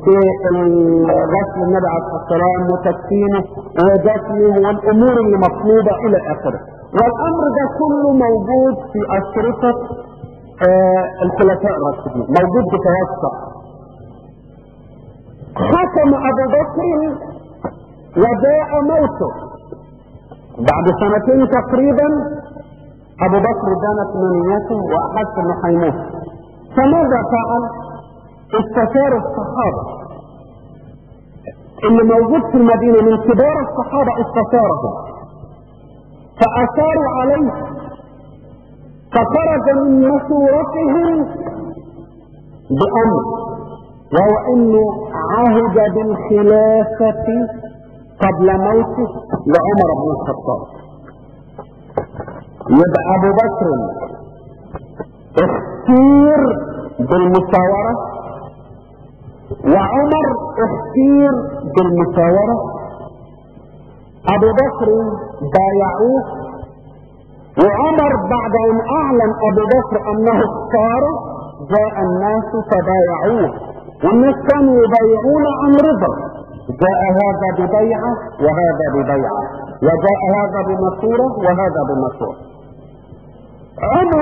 بغسل النبي عليه الصلاه والسلام وتكفينه ودفنه والامور اللي مطلوبه الى اخره. والامر ده كله موجود في اشرطه آه الخلفاء الراشدين، موجود بتوسع. حكم ابو بكر وجاء موته بعد سنتين تقريبا. ابو بكر دانت منيته واحس انه هيموت، فماذا فعل؟ استشار الصحابه اللي موجود في المدينه من كبار الصحابه، استشارهم فاشاروا عليه، فخرج من مشورتهم بامر، وهو انه عهد بالخلافه قبل موته لعمر بن الخطاب. يبقى ابو بكر اختير بالمشاورة، وعمر اختير بالمشاورة. ابو بكر بايعوه، وعمر بعد ان اعلن ابو بكر انه اختاره جاء الناس فبايعوه، والناس كانوا يبايعون عن رضا. جاء هذا ببيعة وهذا ببيعة، وجاء هذا بمشورة وهذا بمشورة. عمر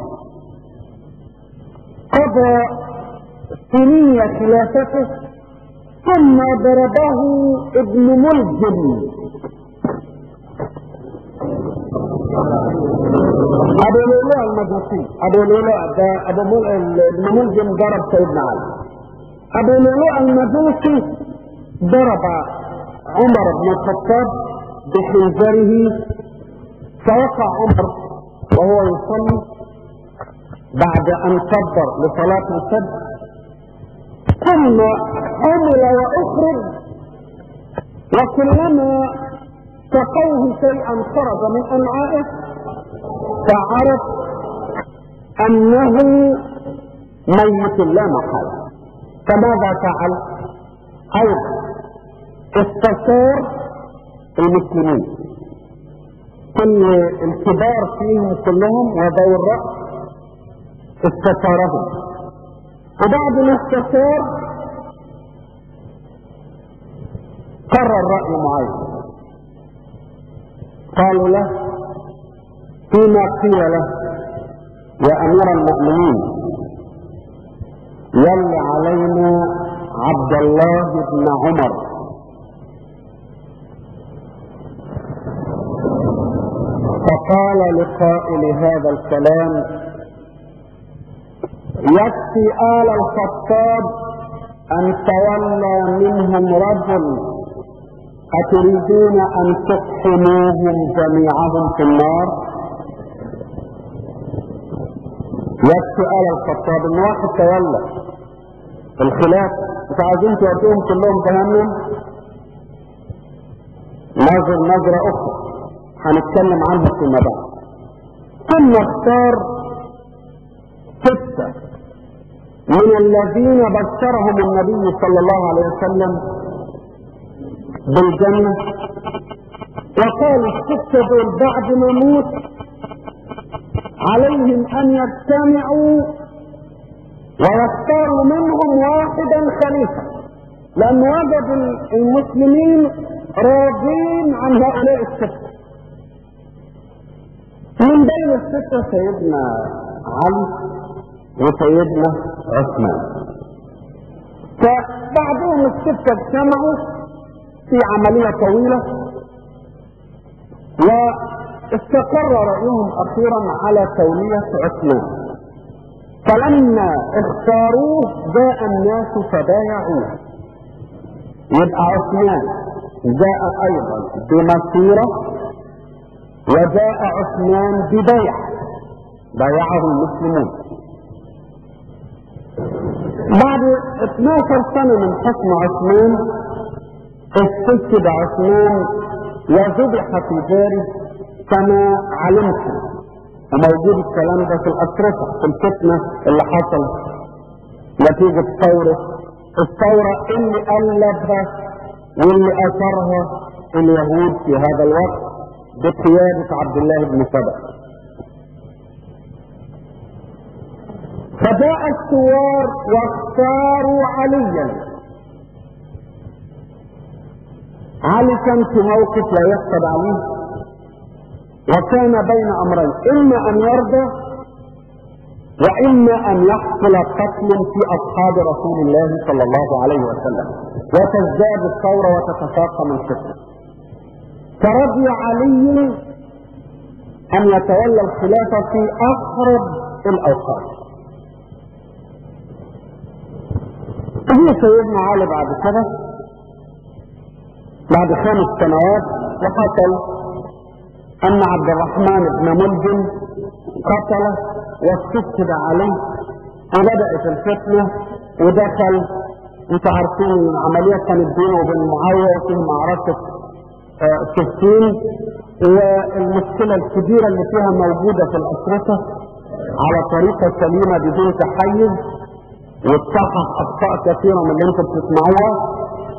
قضى سنين خلافته، ثم ضربه ابن ملجم ابو لؤلؤ المجوسي. ابو لؤلؤ ده ابو ابن ملجم ضرب سيدنا علي. ابو لؤلؤ المجوسي ضرب عمر بن الخطاب بخنجره، فوقع عمر وهو يصلي بعد ان كبر لصلاة الفجر، ثم حمل واخرج، وكلما سقوه شيئا خرج من امعائه فعرف انه ميت لا محالة. فماذا فعل؟ ايضا استشار المسلمين، كل الكبار فيهم كلهم وذوي الرأس استشارهم، وبعد ما استشار قرر رأي معين. قالوا له فيما قيل له يا امير المؤمنين يل علينا عبد الله بن عمر، فقال لقائل هذا الكلام يكفي آل الخطاب ان تولى منهم رجل، اتريدون ان تقحموهم جميعهم في النار؟ يكفي آل الخطاب ان واحد تولى الخلاف، انت عايزين تودوهم كلهم جهنم؟ نظر نظرة اخرى هنتكلم عنها فيما بعد. ثم اختار ستة من الذين بشرهم النبي صلى الله عليه وسلم بالجنة، وقال الستة دول بعد ما موت عليهم ان يجتمعوا ويختاروا منهم واحدا خليفة، لان وجد المسلمين راضين عن هؤلاء الستة. من بين الستة سيدنا علي وسيدنا عثمان. فبعدهم الستة اجتمعوا في عملية طويلة، واستقر رأيهم اخيرا على تولية عثمان. فلما اختاروه جاء الناس فبايعوه. يبقى عثمان جاء ايضا بمسيرة، وجاء عثمان ببيع بايعه المسلمون. بعد اثناشر سنة من حكم عثمان استشهد عثمان وذبح في داره كما علمتم، وموجود الكلام ده في الأشرطة في الفتنة اللي حصلت نتيجة ثورة الثورة اللي قلبها واللي أثرها اليهود في هذا الوقت بقيادة عبد الله بن سبأ. فجاء الثوار واختاروا عليا. علي كان في موقف لا يحسد عليه، وكان بين امرين، اما ان يرضى واما ان يحصل قتل في اصحاب رسول الله صلى الله عليه وسلم وتزداد الثوره وتتفاقم الفتنه. فرضي علي ان يتولى الخلافه في اقرب الاوقات. هو سيدنا علي بعد كده بعد خمس سنوات وحصل ان عبد الرحمن بن ملجم قتله واستشهد عليه وبدأت الفتنة ودخل. انتوا عارفين عملية كانت بينه وبين معاوية في معركة سفين، والمشكلة الكبيرة اللي فيها موجودة في الأشرطة على طريقة سليمة بدون تحيز، وتصحح أخطاء كثيرة من اللي انتوا بتسمعوها.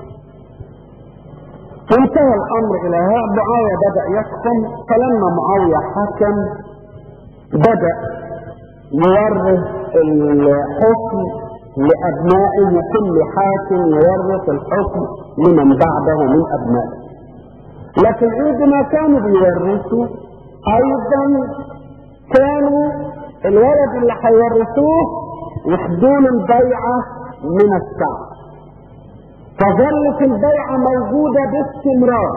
انتهى الامر الى هذا، معاوية بدأ يحكم. فلما معاوية حكم بدأ يورث الحكم لابنائه، كل حاكم يورث الحكم لمن بعده من ابنائه. لكن عندما كانوا بيورثوا ايضا كانوا الولد اللي هيورثوه يحدون البيعة من الشعب، فظلت البيعة موجودة باستمرار.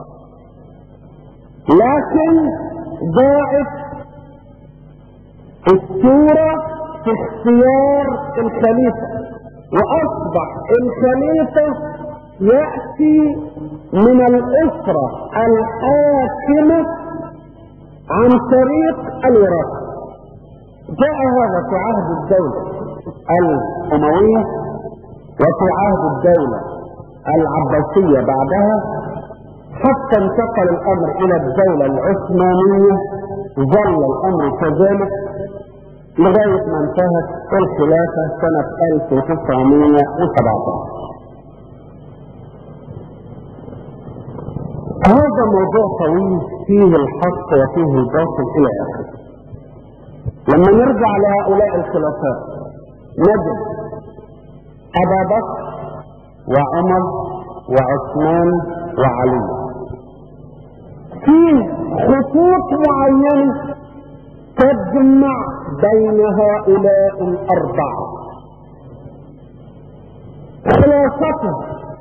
لكن ضاعت الصورة في اختيار الخليفة، واصبح الخليفة يأتي من الاسرة الحاكمة عن طريق الوراثة. جاء هذا في عهد الدولة الأموية وفي عهد الدولة العباسية بعدها، حتى انتقل الامر الى الدولة العثمانية. ظل الامر كذلك لغاية ما انتهت الخلافة سنة ألف وتسعمائة وسبعة عشر. هذا موضوع طويل فيه الحق وفيه الباطل الى اخره. لما نرجع لهؤلاء الخلفاء نجد ابا بكر وعمر وعثمان وعلي في خطوط معينة تجمع بين هؤلاء الأربعة. خلاصته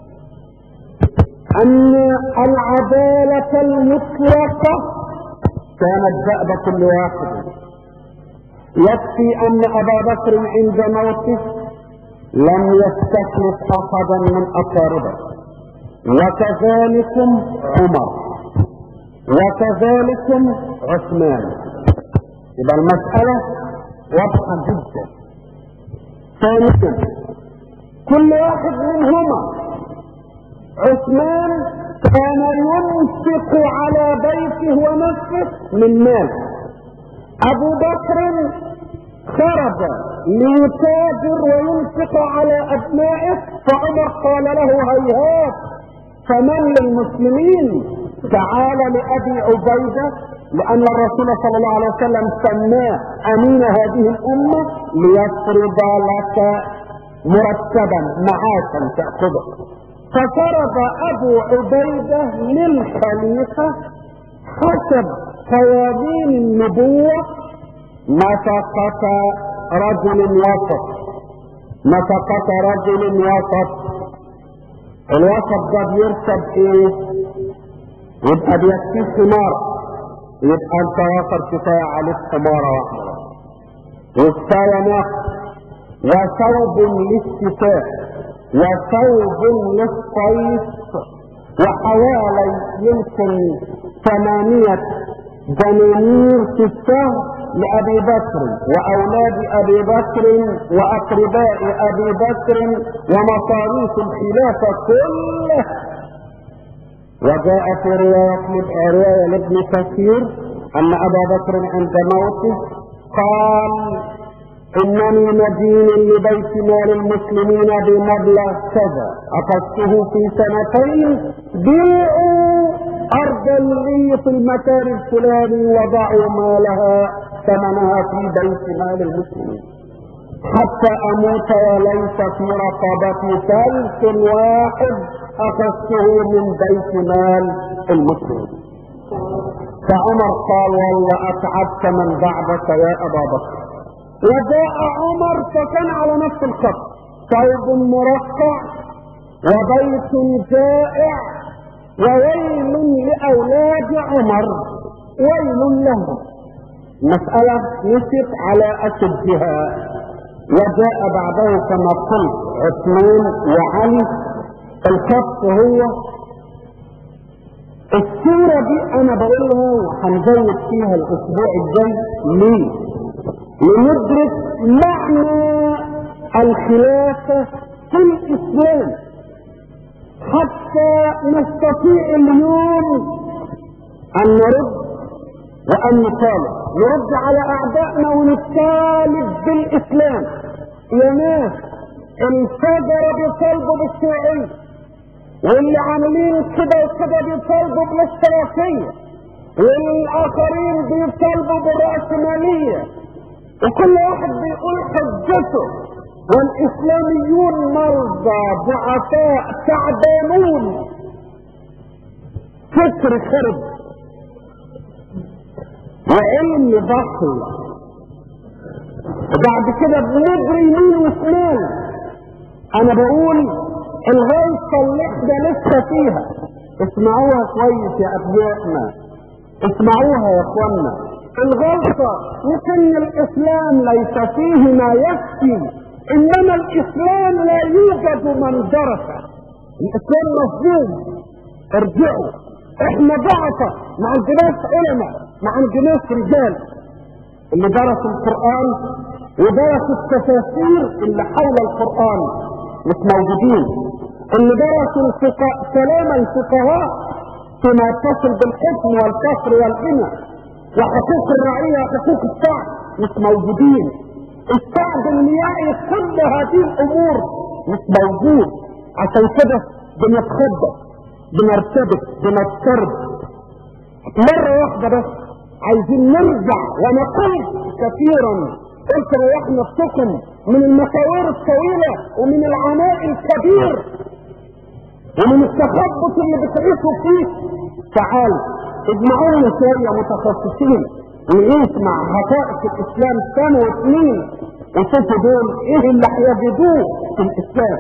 أن العدالة المطلقة كانت دأب كل واحد. يكفي أن أبا بكر عند موته لم يستخلف احدا من اقاربه، وكذلك عمر، وكذلك عثمان. يبقى المسألة واضحة جدا. ثانيا كل واحد منهما، عثمان كان ينفق على بيته ونفسه من مال. ابو بكر خرج ليتاجر وينفق على ابنائه، فعمر قال له هيهات، فمن للمسلمين؟ تعال لابي عبيدة، لان الرسول صلى الله عليه وسلم سماه امين هذه الامة ليفرض لك مرتبا معاشا تأخذه. ففرض ابو عبيدة للخليفة حسب قوانين النبوة نفقة رجل وسط. نفقة رجل وسط، الوسط ده بيركب ايه؟ يبقى بيكفيه ثمار، يبقى انت واخر كفاية عليك ثمارة واحدة، وكفاية نقص، وثوب للشتاء، وثوب للصيف، وحوالي يمكن ثمانية دنانير في الشهر لأبي بكر وأولاد أبي بكر وأقرباء أبي بكر ومصاريف الخلافة كلها وجاء في رواية رواية لابن كثير أن أبا بكر عند موته قال إنني مدين لبيت مال المسلمين بمبلغ كذا أخذته في سنتين، بيعوا أرضا لي في المكان الفلاني وضعوا مالها ثمنها في بيت مال المسلمين حتى أموت وليس في رقبتي ثلث واحد أخذته من بيت مال المسلمين. فعمر قال والله أتعبت من بعدك يا أبا بكر. وجاء عمر فكان على نفس الخط، ثوب مرقع وبيت جائع وويل لأولاد عمر، ويل لهم. مسألة نسيت على أشدها. وجاء بعده كما قلت عثمان وعلي. الخط هو السورة دي أنا بقولها وهنزود فيها الأسبوع الجاي. ليه؟ لندرك معنى الخلافة في الإسلام حتى نستطيع اليوم أن نرد وأن نطالب، نرد على أعدائنا ونطالب بالإسلام. يا ناس انفجر بيطالبوا بالشيوعية، واللي عاملين كده وكده بيطالبوا بالاشتراكية، والآخرين بيطالبوا بالرأسمالية، وكل واحد بيقول حجته، والإسلاميون مرضى ضعفاء تعبانون، فكر خرب وعلم باطل. وبعد كده بنجري يمين وشمال. انا بقول الغلطه اللي احنا لسه فيها اسمعوها كويس يا ابنائنا، اسمعوها يا اخوانا. الغلطه يمكن الاسلام ليس فيه ما يكفي، انما الاسلام لا يوجد من درسه. الاسلام مظلوم. ارجعوا، احنا ضعفة، ما عندناش علماء، ما عندناش رجال. اللي درسوا القرآن ودرسوا التفاسير اللي حول القرآن مش موجودين. اللي درسوا الفقهاء كلام الفقهاء فيما يتصل بالحكم والفقر والغنى وحقوق الرعية وحقوق الشعب مش موجودين. الشعب اللي يعي كل هذه الامور مش موجود. عشان كده بنتخبط، بنرتبك، بنضطرب. مرة واحدة بس عايزين نرجع ونقول كثيرا، قلت ريحنا السكن من المساوير الطويلة ومن العناء الكبير ومن التخبط اللي بتعيشوا فيه. تعال اجمعونا شوية متخصصين ونسمع حقائق الاسلام سنة واثنين وشوفوا دول ايه اللي هيجدوه في الاسلام.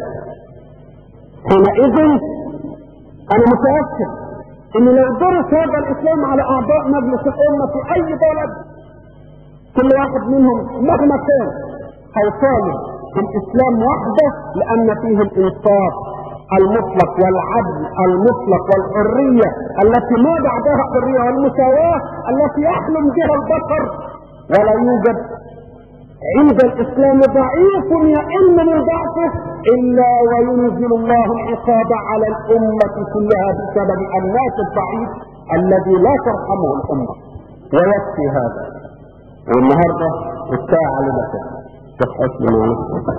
حينئذ انا متأكد ان لو درس هذا الاسلام على اعضاء مجلس الامة في اي بلد، كل واحد منهم مهما كان هيطالب بالاسلام وحده، لان فيه الانصاف المطلق والعدل المطلق والحرية التي ما بعدها حرية، والمساواة التي يحلم بها البشر. ولا يوجد عند الاسلام ضعيف يئن من ضعفه الا وينزل الله العقاب على الامة كلها بسبب الناس الضعيف الذي لا ترحمه الامة. ويكفي هذا. والنهارده الساعة لمتى تبحث لنا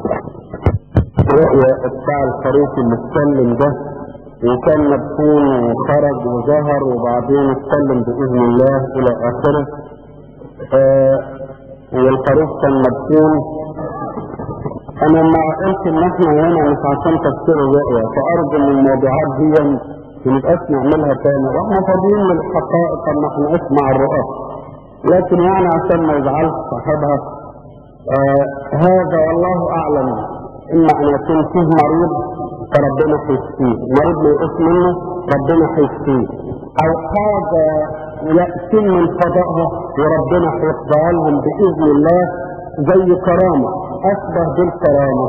رؤية بتاع الخريف المتكلم ده، وكان مدفون وخرج وظهر وبعدين اتكلم باذن الله الى اخره. آه والخريف كان مدفون. انا ما قلت ان احنا هنا مش عشان تفسير الرؤية، فارجو ان الموضوعات دي منبقاش نعملها تاني، واحنا فاضيين للحقائق ان احنا نسمع الرؤى، لكن يعني عشان ما يزعلش صاحبها. آه هذا والله اعلم، اما ان يكون فيه مريض فربنا هيشفيه، مريض ما يقص منه ربنا هيشفيه، او حاجه يأتي من قضائها وربنا هيقضيها لهم باذن الله زي كرامه، اشبه بالكرامه.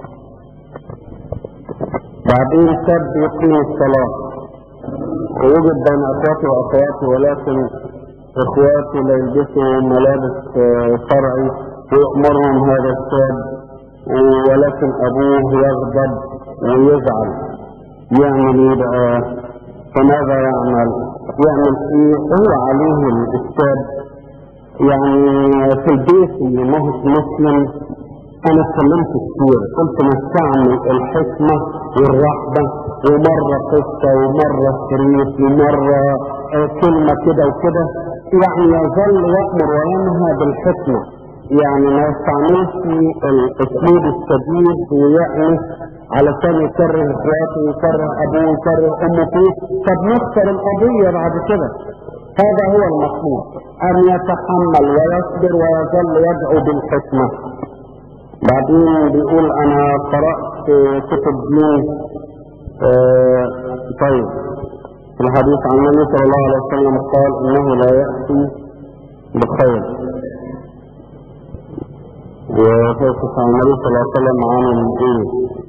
بعدين شاب يقيم الصلاه ويوجد بين اخواتي واخواتي، ولكن اخواتي لا يلبسوا ملابس شرعي ويأمرهم هذا الشاب، ولكن ابوه يغضب ويزعل. يعمل ايه بقى؟ فماذا يعمل؟ يعمل ايه؟ هو عليه الإشكال. يعني في البيت اللي ما هو مسلم انا اتكلمت كتير، قلت نستعمل الحكمة والرحمة، ومرة قصة ومرة شريط ومرة كلمة كده وكده، يعني يظل يأمر وينهى بالحكمة، يعني ما يستعملش الاسلوب الشديد ويعني علشان يكره اخواته ويكره ابوه ويكره امه فيه، فبنخسر القضية بعد كده. هذا هو المطلوب، ان يتحمل ويصبر ويظل يدعو بالحكمة. بعدين بيقول انا قرأت كتب دين. آه طيب، في الحديث عن النبي صلى الله عليه وسلم قال انه لا يأتي بخير، وفي عن النبي صلى الله عليه وسلم عن الايه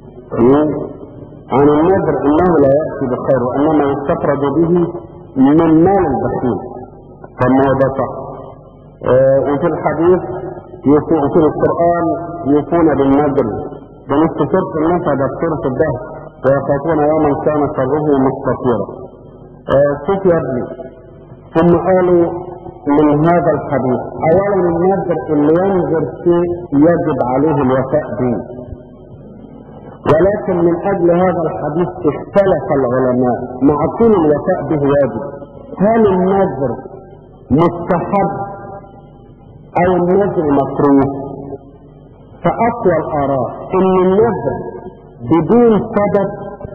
عن النذر انه لا يأتي بخير وانما يستفرد به من مال البخيل، فما ده صح. آه وفي الحديث يكون في القرآن يكون بالنذر بنصف سورة النفع ده سورة الدهر، ويخافون يوما كان شره مستطيرا. آه شوف يا ابني، ثم قالوا من هذا الحديث اولا النذر اللي ينذر شيء يجب عليه الوفاء به، ولكن من اجل هذا الحديث اختلف العلماء مع كل الوفاء به واجب. هل النذر مستحب او النذر مكروه؟ فاقوى الاراء ان النذر بدون سبب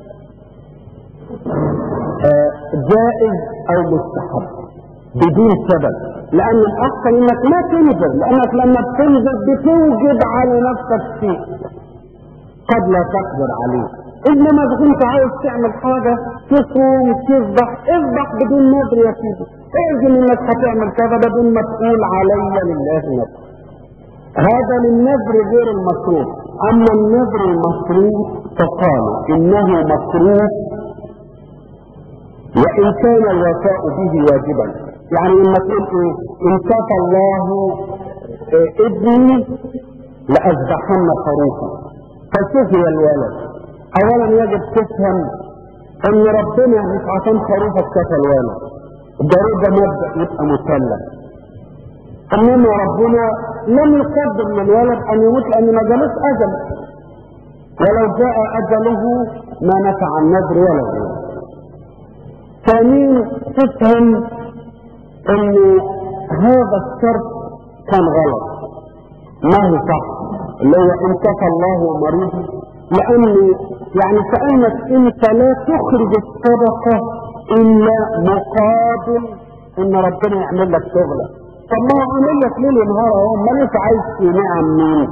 آه جائز او مستحب بدون سبب، لان الاحسن انك ما تنذر، لانك لما بتنذر بتوجب على نفسك شيء قد لا تقدر عليه. انما اذا كنت عايز تعمل حاجه تصوم تذبح، اذبح بدون نذر يا سيدي، اعزم انك هتعمل كذا بدون ما تقول علي لله نذر. هذا للنذر غير المكروه. اما النذر المكروه فقالوا انه مكروه وان كان الوفاء به واجبا. يعني لما تقول ايه ان كفى الله إيه ابني لاذبحن خروفا، فشوفي الولد اولا يجب تفهم ان ربنا مش عشان خروفك كفى الولد ضروري ده مبدا يبقى مسلم، انما ربنا لم يقدر للولد ان يموت لان ما جالوش اجل، ولو جاء اجله ما نفع النذر ولا غيره. ثانيا تفهم ان هذا الشرط كان غلط، ما هو صح اللي هو ان كفى الله مريض، لان يعني كأنك انت لا تخرج الصدقة الا مقابل ان ربنا يعمل لك شغلة. طب ما هو عمل لك ليل ونهار اهو، ما انت عايز في نعم مين؟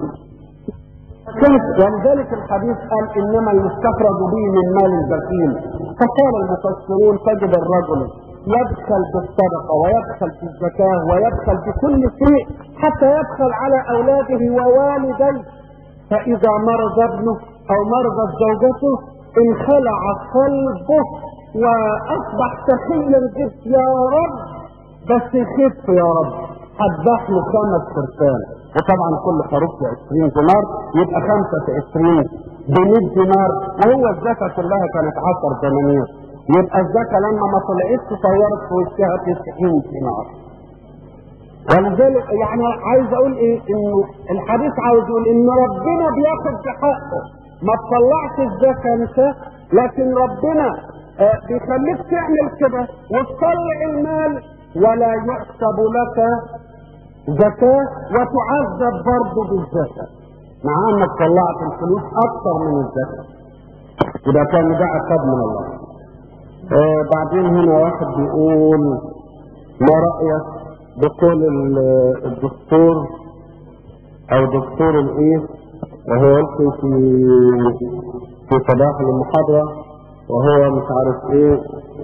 ولذلك الحديث قال انما يستفرد به من مال البخيل. فقال المفسرون تجد الرجل يبخل بالصدقه ويبخل في الزكاه ويبخل بكل شيء حتى يبخل على اولاده ووالديه، فاذا مرض ابنه او مرضت زوجته انخلع قلبه واصبح سخيا جدا، يا رب بس يخف يا رب، هذبح له خمس فرسان، وطبعا كل خروف ب عشرين دينار يبقى خمسة في عشرين ب مية دينار، وهو الزكاة كلها كانت عشر دنانير، يبقى الزكاة لما ما طلعتش صورت في وشها تسعين دينار. ولذلك يعني عايز اقول ايه، انه الحديث عاوز يقول ان ربنا بياخد بحقه، ما تطلعش الزكاة انت، لكن ربنا آه بيخليك تعمل كده وتطلع المال ولا يحسب لك زكاة وتعذب برضه بالزكاة مع انك طلعت الفلوس اكثر من الزكاة، يبقى كان ده عقاب من الله. آه بعدين هنا واحد بيقول ما رأيك بقول الدكتور او دكتور الايه وهو يلقي في في صباح المحاضرة وهو مش عارف ايه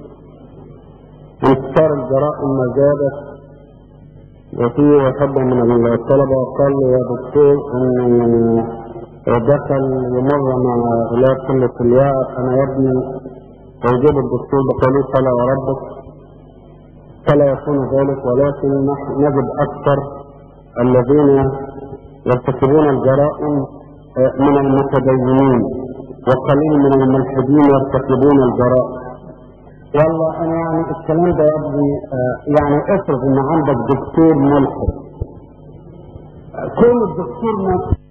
انتشار الجرائم ما زادت، وفي واحد من الطلبة قال يا دكتور ان دخل يمر مع اولاد كل الكليات، انا يا ابني ويجيب الدكتور بقوله صلى وربك فلا يكون ذلك، ولكن نجد اكثر الذين يرتكبون الجرائم من المتدينين وقليل من الملحدين يرتكبون الجرائم. والله انا يعني الكلام ده يبدي يعني افرض ان عندك دكتور ملحد، كل الدكتور